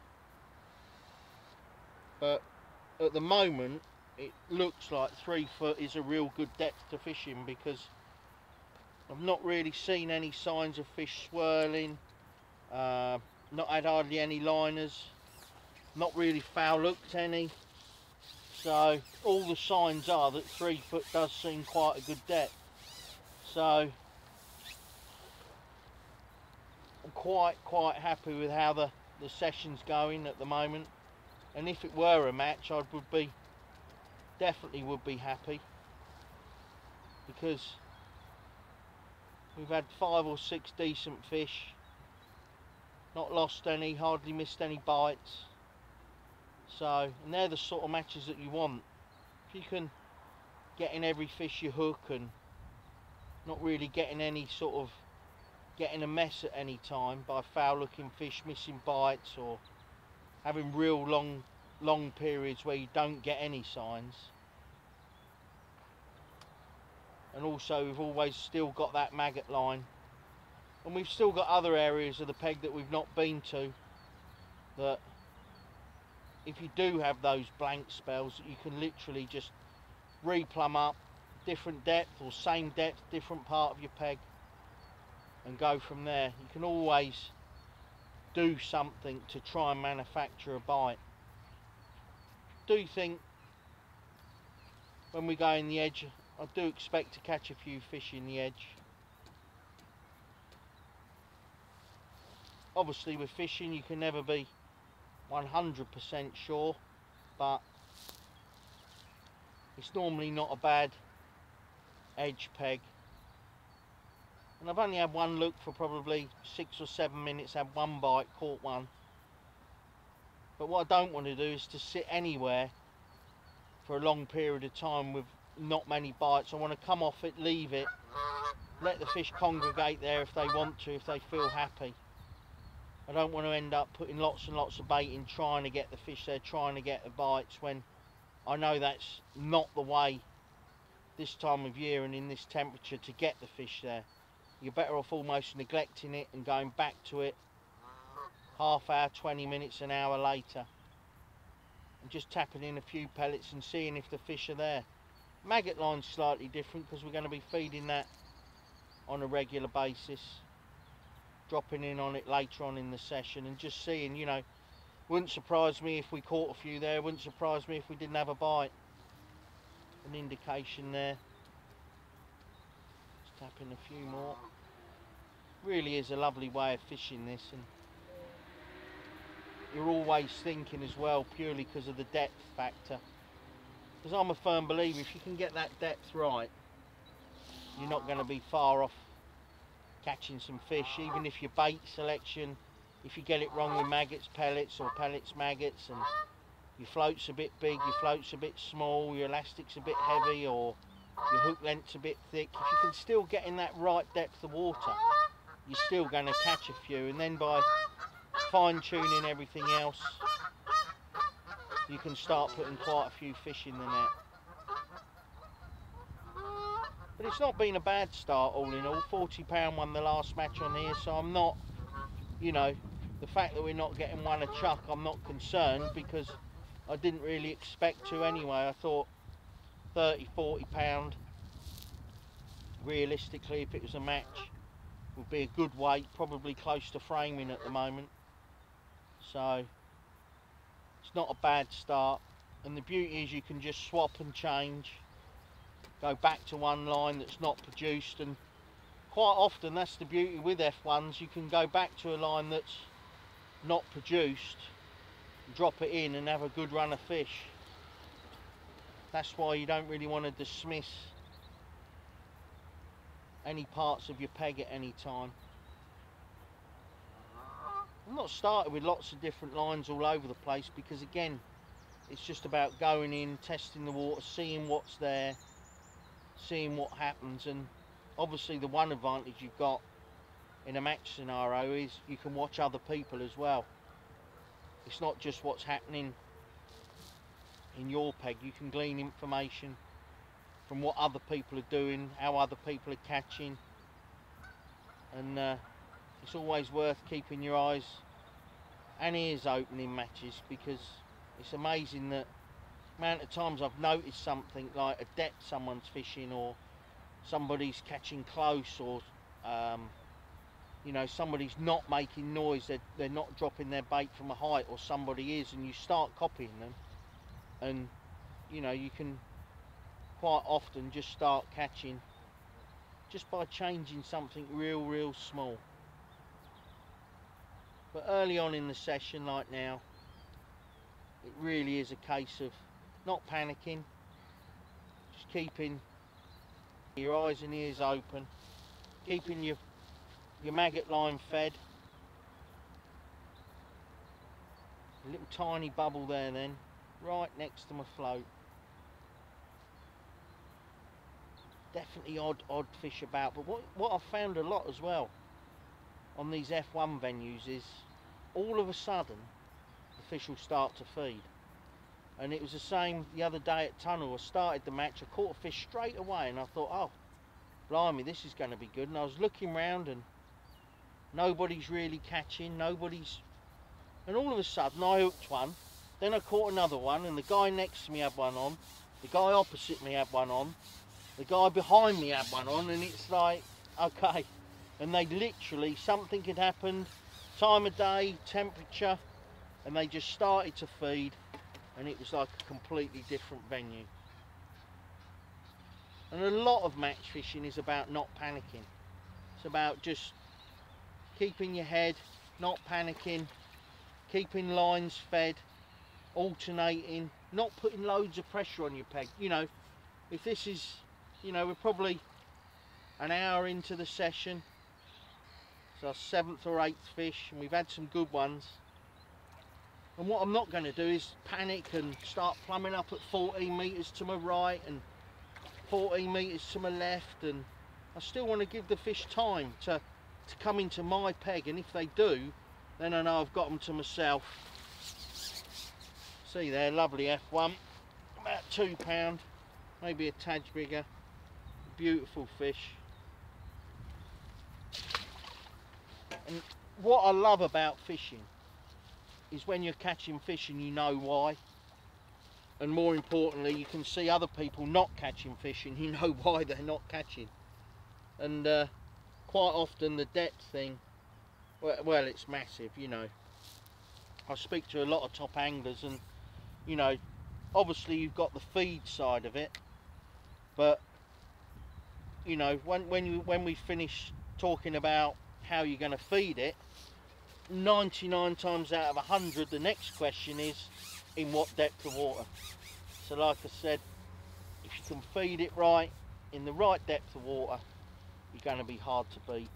But at the moment, it looks like three foot is a real good depth to fish in, because I've not really seen any signs of fish swirling, uh, not had hardly any liners, not really foul looked any. So all the signs are that three foot does seem quite a good depth. So I'm quite quite happy with how the, the session's going at the moment. And if it were a match, I would be definitely would be happy, because we've had five or six decent fish, not lost any, hardly missed any bites. So, and they're the sort of matches that you want. If you can get in every fish you hook and not really getting any sort of getting a mess at any time by foul looking fish missing bites, or having real long long periods where you don't get any signs. And also we've always still got that maggot line, and we've still got other areas of the peg that we've not been to, that if you do have those blank spells, that you can literally just replumb up, different depth or same depth, different part of your peg, and go from there. You can always do something to try and manufacture a bite. Do think when we go in the edge, I do expect to catch a few fish in the edge. Obviously with fishing you can never be one hundred percent sure, but it's normally not a bad edge peg. And I've only had one look for probably six or seven minutes, had one bite, caught one. But what I don't want to do is to sit anywhere for a long period of time with not many bites. I want to come off it, leave it, let the fish congregate there if they want to, if they feel happy. I don't want to end up putting lots and lots of bait in, trying to get the fish there, trying to get the bites, when I know that's not the way this time of year and in this temperature to get the fish there. You're better off almost neglecting it and going back to it half hour, twenty minutes, an hour later, and just tapping in a few pellets and seeing if the fish are there. Maggot line's slightly different because we're going to be feeding that on a regular basis, dropping in on it later on in the session and just seeing, you know, wouldn't surprise me if we caught a few there, wouldn't surprise me if we didn't have a bite. An indication there. Just tapping a few more. Really is a lovely way of fishing this, and you're always thinking as well, purely because of the depth factor. Because I'm a firm believer, if you can get that depth right, you're not going to be far off catching some fish. Even if your bait selection, if you get it wrong with maggots, pellets, or pellets, maggots, and your float's a bit big, your float's a bit small, your elastic's a bit heavy, or your hook length's a bit thick, if you can still get in that right depth of water, you're still going to catch a few. And then by fine-tuning everything else, you can start putting quite a few fish in the net. But it's not been a bad start all in all. forty pound won the last match on here, so I'm not, you know, the fact that we're not getting one a chuck, I'm not concerned, because I didn't really expect to anyway. I thought thirty, forty pound, realistically, if it was a match, would be a good weight, probably close to framing at the moment. So it's not a bad start, and the beauty is you can just swap and change, go back to one line that's not produced, and quite often that's the beauty with F ones, you can go back to a line that's not produced, drop it in and have a good run of fish. That's why you don't really want to dismiss any parts of your peg at any time. I'm not started with lots of different lines all over the place, because again, it's just about going in, testing the water, seeing what's there, seeing what happens. And obviously the one advantage you've got in a match scenario is you can watch other people as well. It's not just what's happening in your peg, you can glean information from what other people are doing, how other people are catching, and uh, it's always worth keeping your eyes and ears open in matches, because it's amazing that amount of times I've noticed something like a depth someone's fishing, or somebody's catching close, or um, you know, somebody's not making noise, they're, they're not dropping their bait from a height, or somebody is, and you start copying them, and you know, you can quite often just start catching just by changing something real real small. But early on in the session, like now, it really is a case of not panicking, just keeping your eyes and ears open, keeping your your maggot line fed. A little tiny bubble there then, right next to my float. Definitely odd odd fish about, but what, what I've found a lot as well on these F one venues is all of a sudden the fish will start to feed. And it was the same the other day at Tunnel. I started the match, I caught a fish straight away, and I thought, oh blimey, this is going to be good. And I was looking round and nobody's really catching, nobody's, and all of a sudden I hooked one, then I caught another one, and the guy next to me had one on, the guy opposite me had one on, the guy behind me had one on, and it's like, okay. And they literally, something had happened, time of day, temperature, and they just started to feed, and it was like a completely different venue. And a lot of match fishing is about not panicking. It's about just keeping your head, not panicking, keeping lines fed, alternating, not putting loads of pressure on your peg. You know, if this is, you know, we're probably an hour into the session, it's our seventh or eighth fish, and we've had some good ones. And what I'm not going to do is panic and start plumbing up at fourteen metres to my right and fourteen metres to my left, and I still want to give the fish time to, to come into my peg, and if they do, then I know I've got them to myself. See there, lovely F one, about two pound, maybe a tad bigger, beautiful fish. And what I love about fishing is when you're catching fish and you know why, and more importantly you can see other people not catching fish and you know why they're not catching. And uh, quite often the depth thing, well, well it's massive, you know. I speak to a lot of top anglers, and you know, obviously you've got the feed side of it, but you know, when when you when we finish talking about how you're going to feed it, ninety-nine times out of a hundred the next question is in what depth of water. So like I said, if you can feed it right in the right depth of water, you're going to be hard to beat.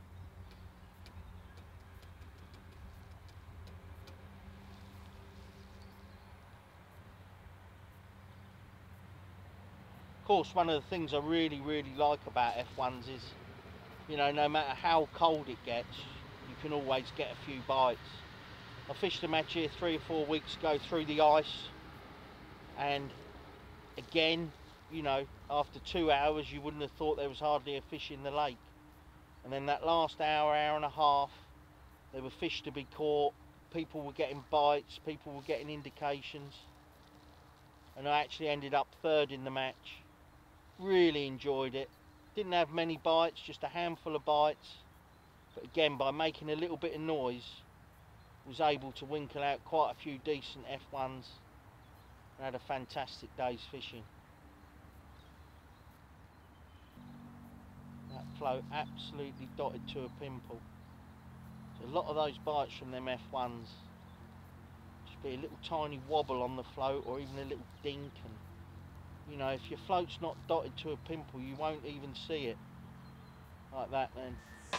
Of course, one of the things I really really like about F ones is, you know, no matter how cold it gets, you can always get a few bites. I fished a match here three or four weeks ago through the ice, and again, you know, after two hours you wouldn't have thought there was hardly a fish in the lake, and then that last hour, hour and a half, there were fish to be caught, people were getting bites, people were getting indications, and I actually ended up third in the match. Really enjoyed it. Didn't have many bites, just a handful of bites, but again, by making a little bit of noise, was able to winkle out quite a few decent F ones and had a fantastic day's fishing. That float absolutely dotted to a pimple. So a lot of those bites from them F ones just be a little tiny wobble on the float, or even a little dink, and you know, if your float's not dotted to a pimple, you won't even see it like that then.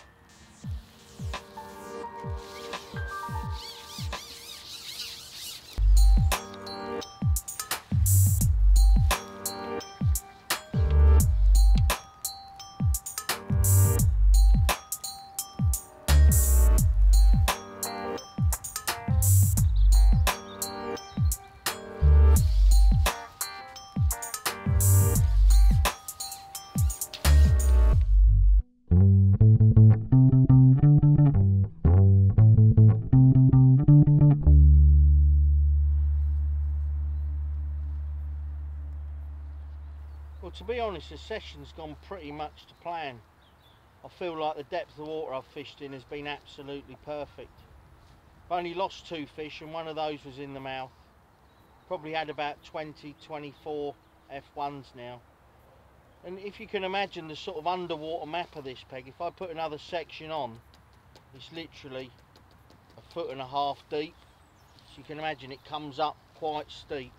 Well, to be honest, the session's gone pretty much to plan. I feel like the depth of water I've fished in has been absolutely perfect. I've only lost two fish, and one of those was in the mouth. Probably had about twenty, twenty-four F ones now. And if you can imagine the sort of underwater map of this peg, if I put another section on, it's literally a foot and a half deep. So you can imagine it comes up quite steep.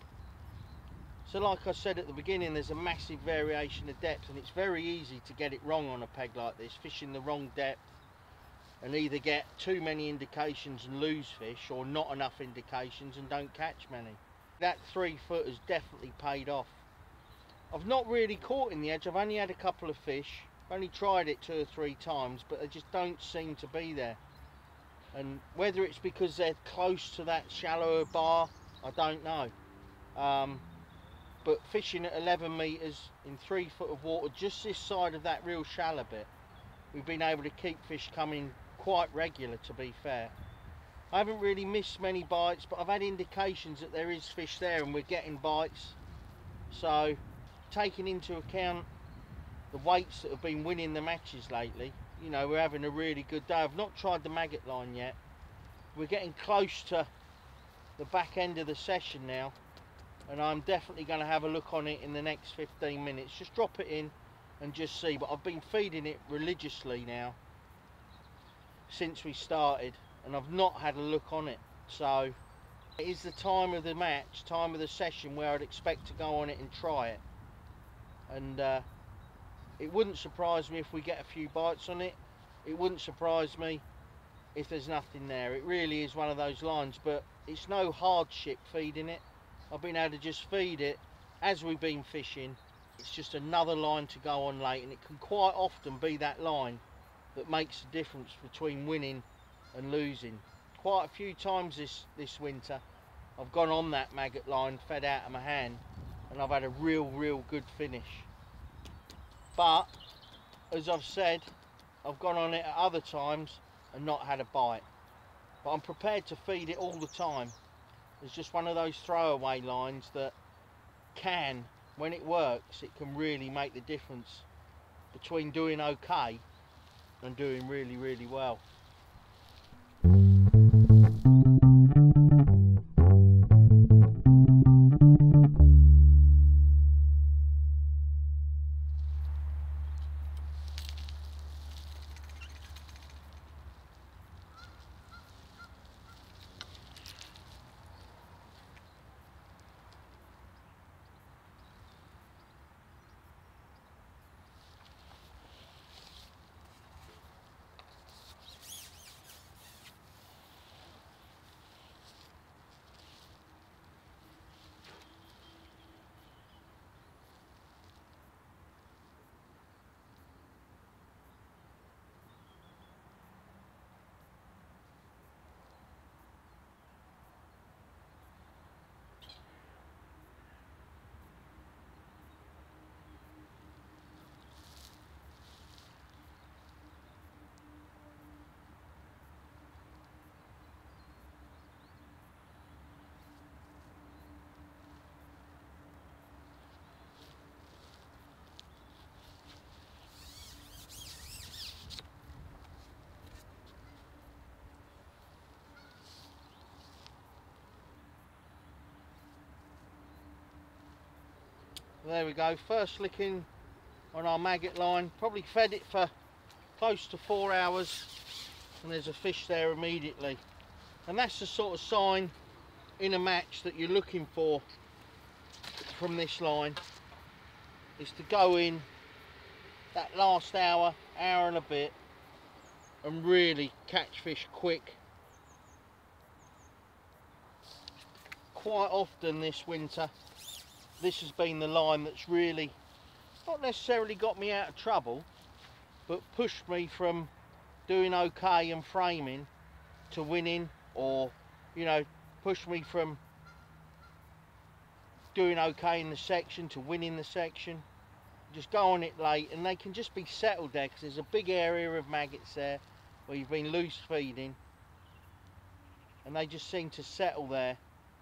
So like I said at the beginning, there's a massive variation of depth, and it's very easy to get it wrong on a peg like this, fishing the wrong depth and either get too many indications and lose fish, or not enough indications and don't catch many. That three foot has definitely paid off. I've not really caught in the edge, I've only had a couple of fish, I've only tried it two or three times, but they just don't seem to be there. And whether it's because they're close to that shallower bar, I don't know. Um, but fishing at eleven metres in three foot of water just this side of that real shallow bit, we've been able to keep fish coming quite regular, to be fair. I haven't really missed many bites, but I've had indications that there is fish there and we're getting bites. So taking into account the weights that have been winning the matches lately, you know, we're having a really good day. I've not tried the maggot line yet. We're getting close to the back end of the session now, and I'm definitely going to have a look on it in the next fifteen minutes. Just drop it in and just see. But I've been feeding it religiously now since we started, and I've not had a look on it. So it is the time of the match, time of the session, where I'd expect to go on it and try it. And uh, it wouldn't surprise me if we get a few bites on it. It wouldn't surprise me if there's nothing there. It really is one of those lines, but it's no hardship feeding it. I've been able to just feed it as we've been fishing. It's just another line to go on late, and it can quite often be that line that makes the difference between winning and losing. Quite a few times this this winter I've gone on that maggot line fed out of my hand, and I've had a real real good finish. But as I've said, I've gone on it at other times and not had a bite. But I'm prepared to feed it all the time. It's just one of those throwaway lines that can, when it works, it can really make the difference between doing okay and doing really, really well. There we go, first licking on our maggot line. Probably fed it for close to four hours and there's a fish there immediately. And that's the sort of sign in a match that you're looking for from this line, is to go in that last hour, hour and a bit and really catch fish quick. Quite often this winter this has been the line that's really not necessarily got me out of trouble, but pushed me from doing okay and framing to winning, or you know, pushed me from doing okay in the section to winning the section. Just go on it late and they can just be settled there because there's a big area of maggots there where you've been loose feeding and they just seem to settle there.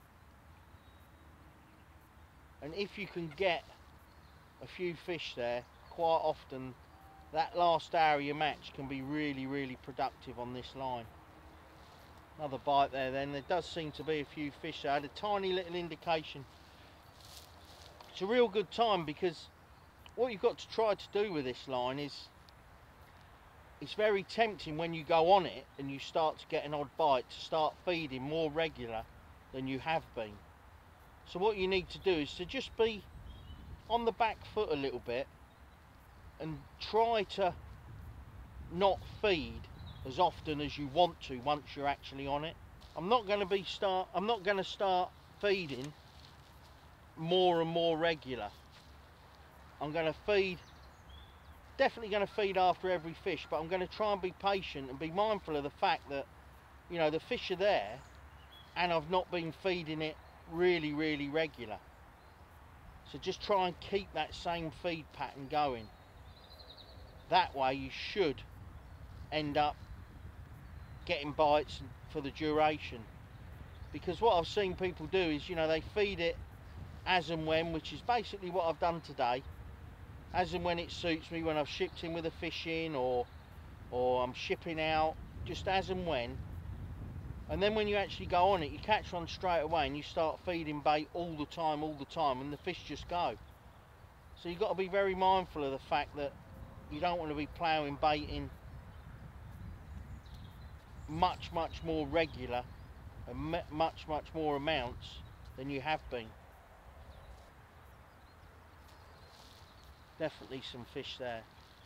And if you can get a few fish there, quite often that last hour of your match can be really, really productive on this line. Another bite there then. There does seem to be a few fish there. I had a tiny little indication. It's a real good time because what you've got to try to do with this line is, it's very tempting when you go on it and you start to get an odd bite to start feeding more regular than you have been. So what you need to do is to just be on the back foot a little bit and try to not feed as often as you want to once you're actually on it. I'm not going to be start I'm not going to start feeding more and more regular. I'm going to feed, definitely going to feed after every fish, but I'm going to try and be patient and be mindful of the fact that, you know, the fish are there and I've not been feeding it really, really regular. So just try and keep that same feed pattern going. That way you should end up getting bites for the duration. Because what I've seen people do is, you know, they feed it as and when, which is basically what I've done today. As and when it suits me, when I've shipped in with a fish in, or or I'm shipping out, just as and when. And then when you actually go on it, you catch one straight away and you start feeding bait all the time, all the time, and the fish just go. So you've got to be very mindful of the fact that you don't want to be ploughing bait in much, much more regular and much, much more amounts than you have been. Definitely some fish there.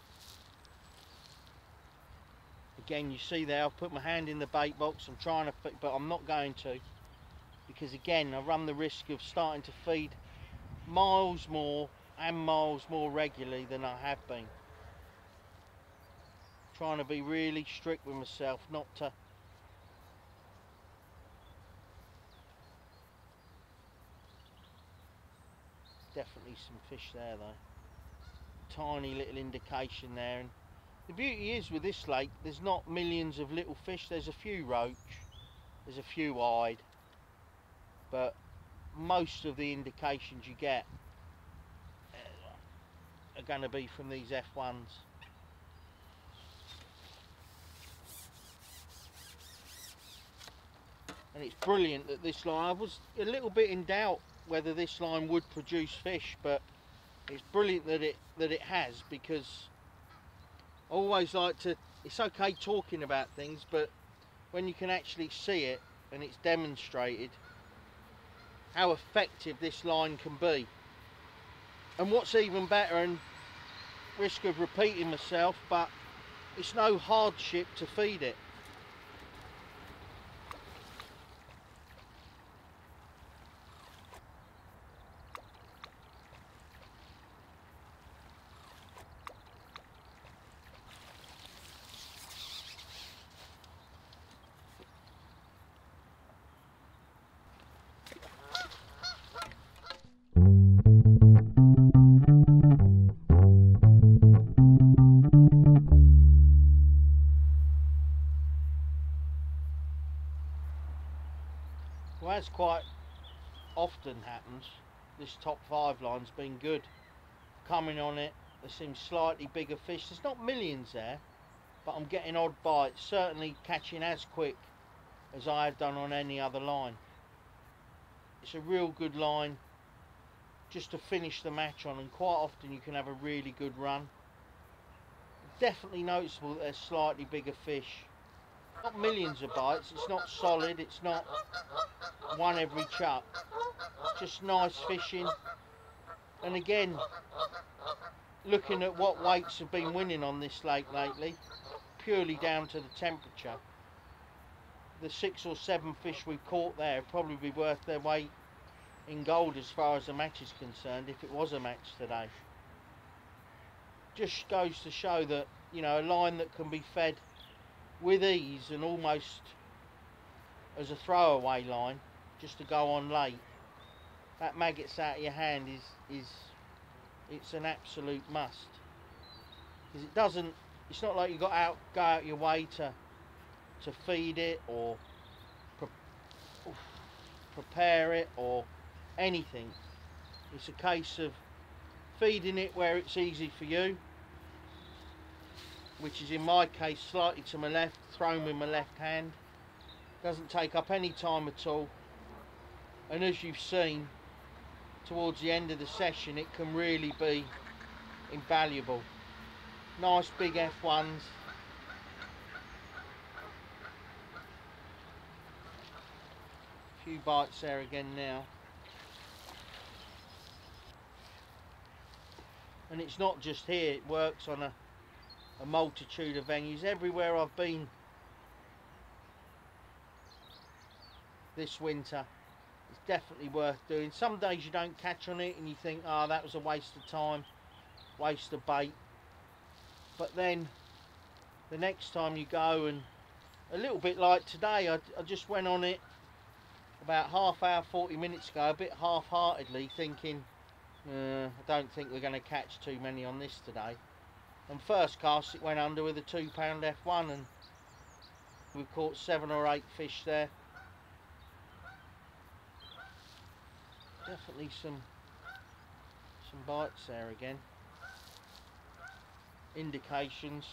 Again, you see there, I've put my hand in the bait box. I'm trying to, but I'm not going to, because again, I run the risk of starting to feed miles more and miles more regularly than I have been. Trying to be really strict with myself, not to definitely some fish there though. Tiny little indication there. And the beauty is with this lake, there's not millions of little fish. There's a few roach, there's a few eyed, but most of the indications you get are going to be from these F ones. And it's brilliant that this line, I was a little bit in doubt whether this line would produce fish, but it's brilliant that it that it has, because I always like to, it's okay talking about things, but when you can actually see it and it's demonstrated how effective this line can be. And what's even better, and risk of repeating myself, but it's no hardship to feed it. Well, as quite often happens, this top five line's been good. Coming on it, there seems slightly bigger fish. There's not millions there, but I'm getting odd bites, certainly catching as quick as I have done on any other line. It's a real good line just to finish the match on, and quite often you can have a really good run. Definitely noticeable that there's slightly bigger fish. Not millions of bites, it's not solid, it's not one every chuck, just nice fishing. And again, looking at what weights have been winning on this lake lately, purely down to the temperature, the six or seven fish we've caught there would probably be worth their weight in gold as far as the match is concerned, if it was a match today. Just goes to show that, you know, a line that can be fed with ease and almost as a throwaway line just to go on late, that maggot's out of your hand is is it's an absolute must, because it doesn't, it's not like you got out go out your way to to feed it or pre prepare it or anything. It's a case of feeding it where it's easy for you, which is in my case slightly to my left, thrown with my left hand. Doesn't take up any time at all, and as you've seen towards the end of the session, it can really be invaluable. Nice big F ones. A few bites there again now. And it's not just here, it works on a, a multitude of venues. Everywhere I've been this winter, it's definitely worth doing. Some days you don't catch on it and you think, oh, that was a waste of time, waste of bait. But then the next time you go, and a little bit like today, I, I just went on it about half hour, forty minutes ago, a bit half-heartedly, thinking, uh, I don't think we're going to catch too many on this today. And first cast it went under with a two pound F one, and we caught seven or eight fish there. Definitely some some bites there again. Indications.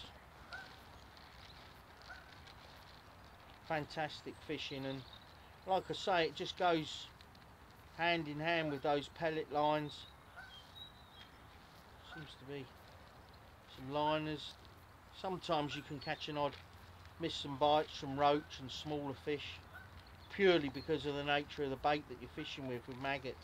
Fantastic fishing, and like I say, it just goes hand in hand with those pellet lines. Seems to be some liners. Sometimes you can catch an odd miss some bites from roach and smaller fish, purely because of the nature of the bait that you're fishing with, with maggots.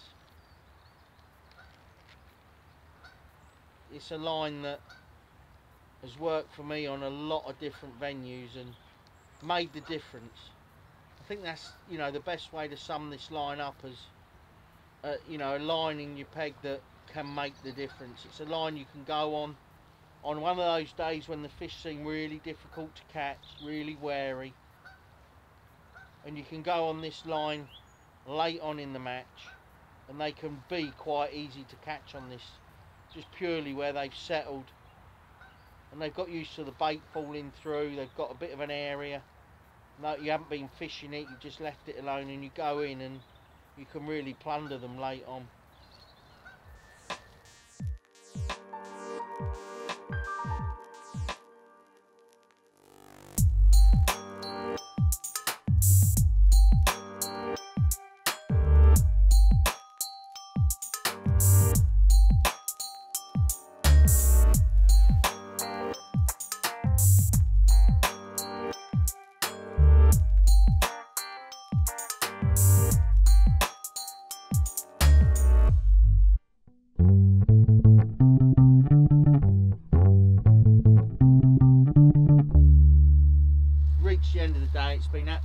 It's a line that has worked for me on a lot of different venues and made the difference. I think that's, you know, the best way to sum this line up as, uh, you know, a line in your peg that can make the difference. It's a line you can go on on one of those days when the fish seem really difficult to catch, really wary, and you can go on this line late on in the match and they can be quite easy to catch on this, just purely where they've settled and they've got used to the bait falling through. They've got a bit of an area. No, you haven't been fishing it, you just left it alone, and you go in and you can really plunder them late on.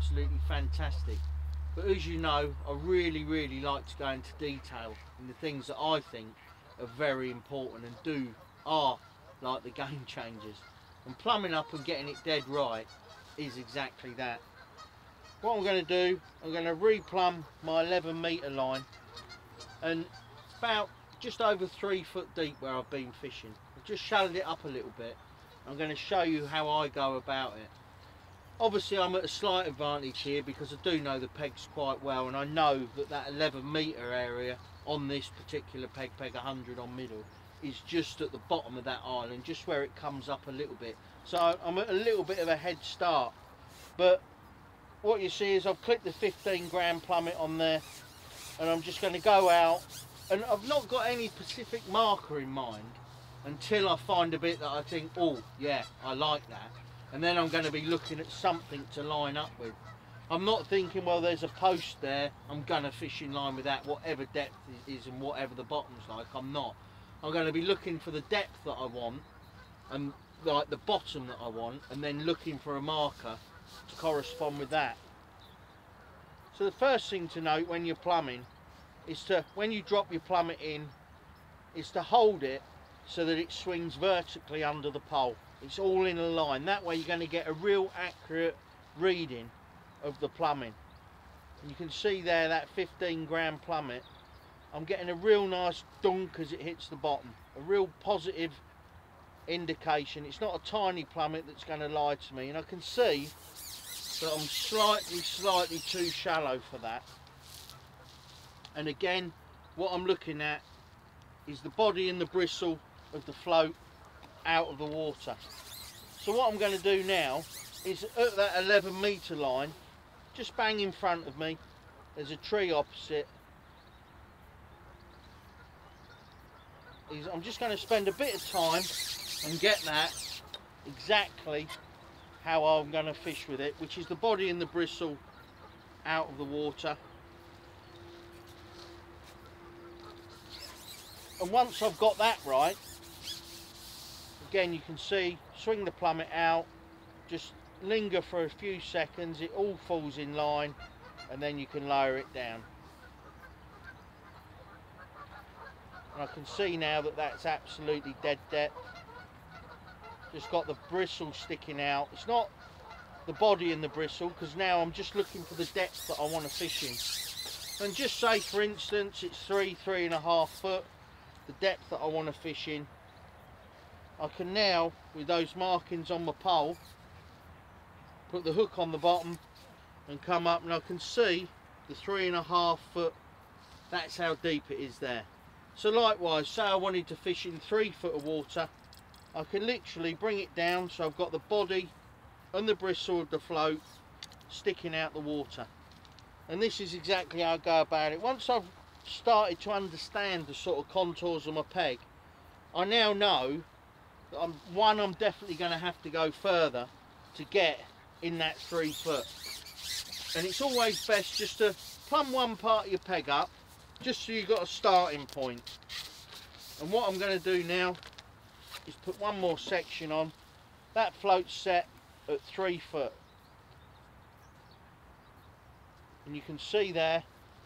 absolutely fantastic. But as you know, I really, really like to go into detail in the things that I think are very important and do are like the game changers. And plumbing up and getting it dead right is exactly that. What I'm going to do, I'm going to replumb my eleven metre line, and about just over three foot deep where I've been fishing. I've just shallowed it up a little bit. I'm going to show you how I go about it. Obviously I'm at a slight advantage here because I do know the pegs quite well, and I know that that eleven metre area on this particular peg, peg one hundred on middle, is just at the bottom of that island, just where it comes up a little bit. So I'm at a little bit of a head start. But what you see is I've clicked the fifteen gram plummet on there, and I'm just going to go out, and I've not got any specific marker in mind until I find a bit that I think, oh yeah, I like that, and then I'm going to be looking at something to line up with. I'm not thinking, well, there's a post there, I'm going to fish in line with that, whatever depth it is and whatever the bottom's like. I'm not. I'm going to be looking for the depth that I want, and like the bottom that I want, and then looking for a marker to correspond with that. So the first thing to note when you're plumbing is to, when you drop your plummet in, is to hold it so that it swings vertically under the pole. It's all in a line. That way you're going to get a real accurate reading of the plumbing. And you can see there that fifteen gram plummet, I'm getting a real nice dunk as it hits the bottom. A real positive indication. It's not a tiny plummet that's going to lie to me, and I can see that I'm slightly, slightly too shallow for that. And again, what I'm looking at is the body and the bristle of the float out of the water. So what I'm going to do now is at that eleven metre line, just bang in front of me, there's a tree opposite. Is I'm just going to spend a bit of time and get that exactly how I'm going to fish with it, which is the body and the bristle out of the water. And once I've got that right, again you can see, swing the plummet out, just linger for a few seconds, it all falls in line, and then you can lower it down. And I can see now that that's absolutely dead depth. Just got the bristle sticking out. It's not the body and the bristle, because now I'm just looking for the depth that I want to fish in. And just say for instance it's three, three and a half foot, the depth that I want to fish in. I can now, with those markings on my pole, put the hook on the bottom and come up, and I can see the three and a half foot. That's how deep it is there. So likewise, say I wanted to fish in three foot of water, I can literally bring it down so I've got the body and the bristle of the float sticking out the water. And this is exactly how I go about it. Once I've started to understand the sort of contours of my peg, I now know that I'm, one, I'm definitely going to have to go further to get in that three foot. And it's always best just to plumb one part of your peg up, just so you've got a starting point. And what I'm going to do now is put one more section on. That float's set at three foot. And you can see there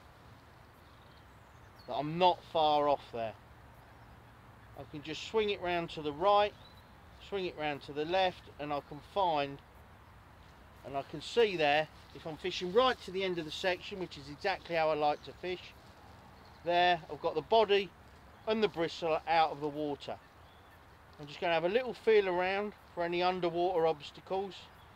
that I'm not far off there. I can just swing it round to the right, swing it round to the left, and I can find, and I can see there, if I'm fishing right to the end of the section, which is exactly how I like to fish, there I've got the body and the bristle out of the water. I'm just going to have a little feel around for any underwater obstacles.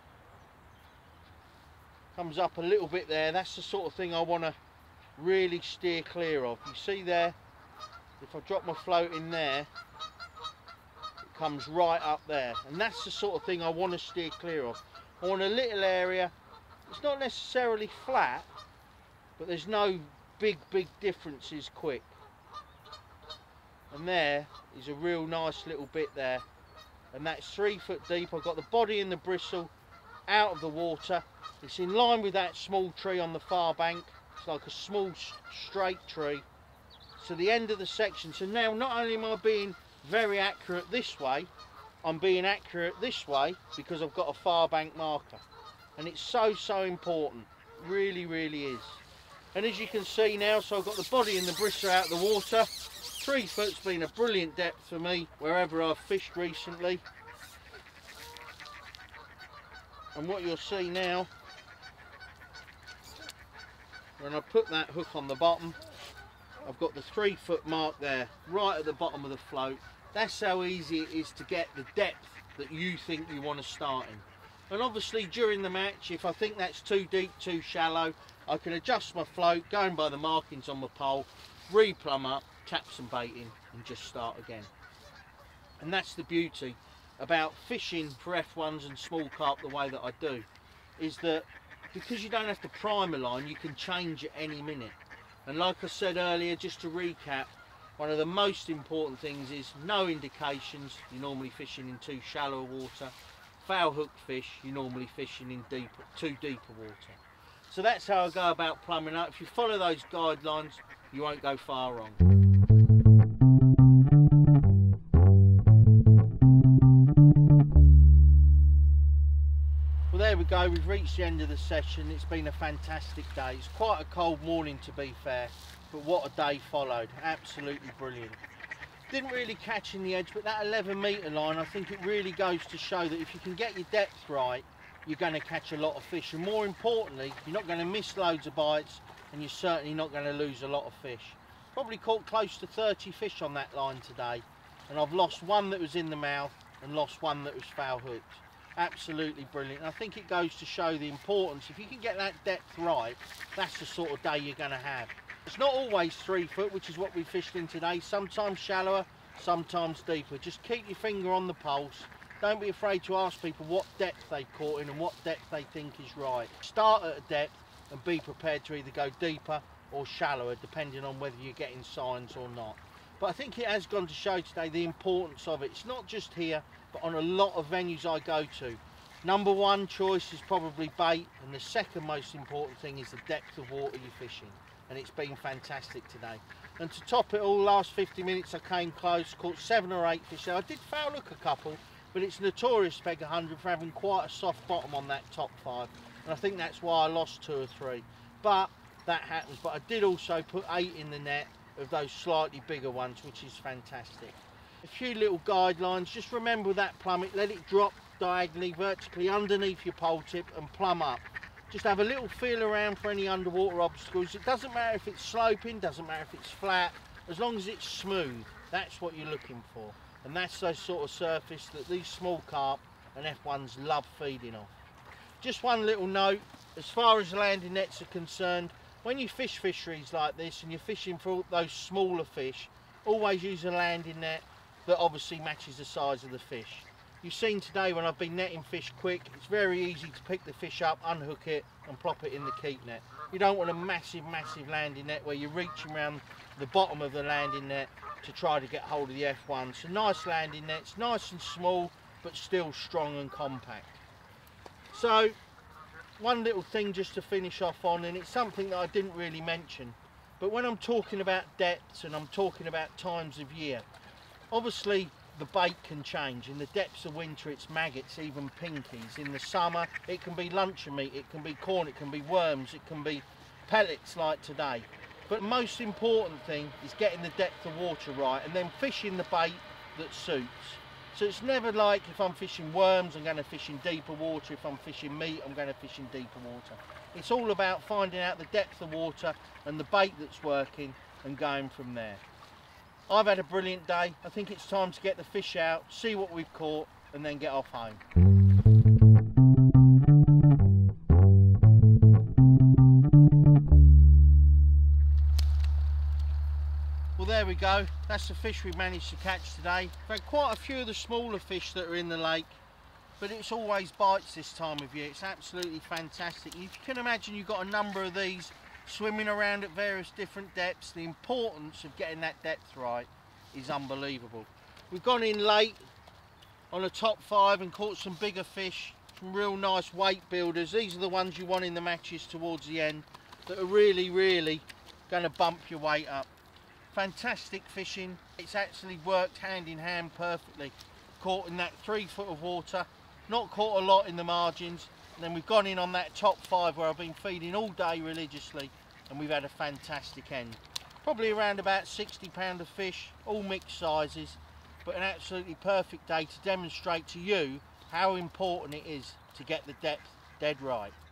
Comes up a little bit there. That's the sort of thing I want to really steer clear of. You see there, if I drop my float in there, it comes right up there, and that's the sort of thing I want to steer clear of. I want a little area. It's not necessarily flat, but there's no big big differences quick. And there is a real nice little bit there, and that's three foot deep. I've got the body and the bristle out of the water. It's in line with that small tree on the far bank. It's like a small straight tree to the end of the section. So now not only am I being very accurate this way, I'm being accurate this way because I've got a far bank marker. and it's so so important, really really is. And as you can see now, so I've got the body and the bristle out of the water. Three foot's been a brilliant depth for me wherever I've fished recently. And what you'll see now, when I put that hook on the bottom, I've got the three foot mark there, right at the bottom of the float. That's how easy it is to get the depth that you think you want to start in. And obviously during the match, if I think that's too deep, too shallow, I can adjust my float, going by the markings on my pole, re-plumb up, tap some bait in and just start again. And that's the beauty about fishing for F ones and small carp the way that I do, is that because you don't have to prime a line, you can change at any minute. And like I said earlier, just to recap, one of the most important things is no indications, you're normally fishing in too shallow water. Foul hook fish, you're normally fishing in deep, too deeper water. So that's how I go about plumbing up. If you follow those guidelines, you won't go far wrong. Well, there we go, we've reached the end of the session. It's been a fantastic day. It's quite a cold morning to be fair, but what a day followed. Absolutely brilliant. Didn't really catch in the edge, but that eleven metre line, I think it really goes to show that if you can get your depth right, you're going to catch a lot of fish, and more importantly, you're not going to miss loads of bites, and you're certainly not going to lose a lot of fish. Probably caught close to thirty fish on that line today, and I've lost one that was in the mouth and lost one that was foul hooked. Absolutely brilliant. And I think it goes to show the importance, if you can get that depth right, that's the sort of day you're going to have. It's not always three foot, which is what we fished in today. Sometimes shallower, sometimes deeper. Just keep your finger on the pulse. Don't be afraid to ask people what depth they've caught in and what depth they think is right. Start at a depth and be prepared to either go deeper or shallower, depending on whether you're getting signs or not. But I think it has gone to show today the importance of it. It's not just here, but on a lot of venues I go to. Number one choice is probably bait, and the second most important thing is the depth of water you're fishing. And it's been fantastic today. And to top it all, last fifty minutes I came close, caught seven or eight fish. I did foul hook a couple, but it's notorious Peg one hundred for having quite a soft bottom on that top five. And I think that's why I lost two or three. But that happens. But I did also put eight in the net of those slightly bigger ones, which is fantastic. A few little guidelines. Just remember that plummet, let it drop diagonally, vertically underneath your pole tip and plumb up. Just have a little feel around for any underwater obstacles. It doesn't matter if it's sloping, doesn't matter if it's flat, as long as it's smooth, that's what you're looking for. And that's the sort of surface that these small carp and F ones love feeding off. Just one little note, as far as landing nets are concerned, when you fish fisheries like this and you're fishing for those smaller fish, always use a landing net that obviously matches the size of the fish. You've seen today when I've been netting fish quick, it's very easy to pick the fish up, unhook it and plop it in the keep net. You don't want a massive, massive landing net where you're reaching around the bottom of the landing net to try to get hold of the F one. So nice landing nets, nice and small, but still strong and compact. So, one little thing just to finish off on, and it's something that I didn't really mention, but when I'm talking about depths and I'm talking about times of year, obviously the bait can change. In the depths of winter it's maggots, even pinkies. In the summer it can be luncheon meat, it can be corn, it can be worms, it can be pellets like today. But the most important thing is getting the depth of water right and then fishing the bait that suits. So it's never like if I'm fishing worms I'm going to fish in deeper water, if I'm fishing meat I'm going to fish in deeper water. It's all about finding out the depth of water and the bait that's working and going from there. I've had a brilliant day. I think it's time to get the fish out, see what we've caught and then get off home. Well, there we go. That's the fish we managed to catch today. We've had quite a few of the smaller fish that are in the lake, but it's always bites this time of year. It's absolutely fantastic. You can imagine you've got a number of these swimming around at various different depths. The importance of getting that depth right is unbelievable. We've gone in late on a top five and caught some bigger fish, some real nice weight builders. These are the ones you want in the matches towards the end that are really, really going to bump your weight up. Fantastic fishing. It's actually worked hand in hand perfectly. Caught in that three foot of water, not caught a lot in the margins, And then we've gone in on that top five where I've been feeding all day religiously, and we've had a fantastic end. Probably around about sixty pound of fish, all mixed sizes, but an absolutely perfect day to demonstrate to you how important it is to get the depth dead right.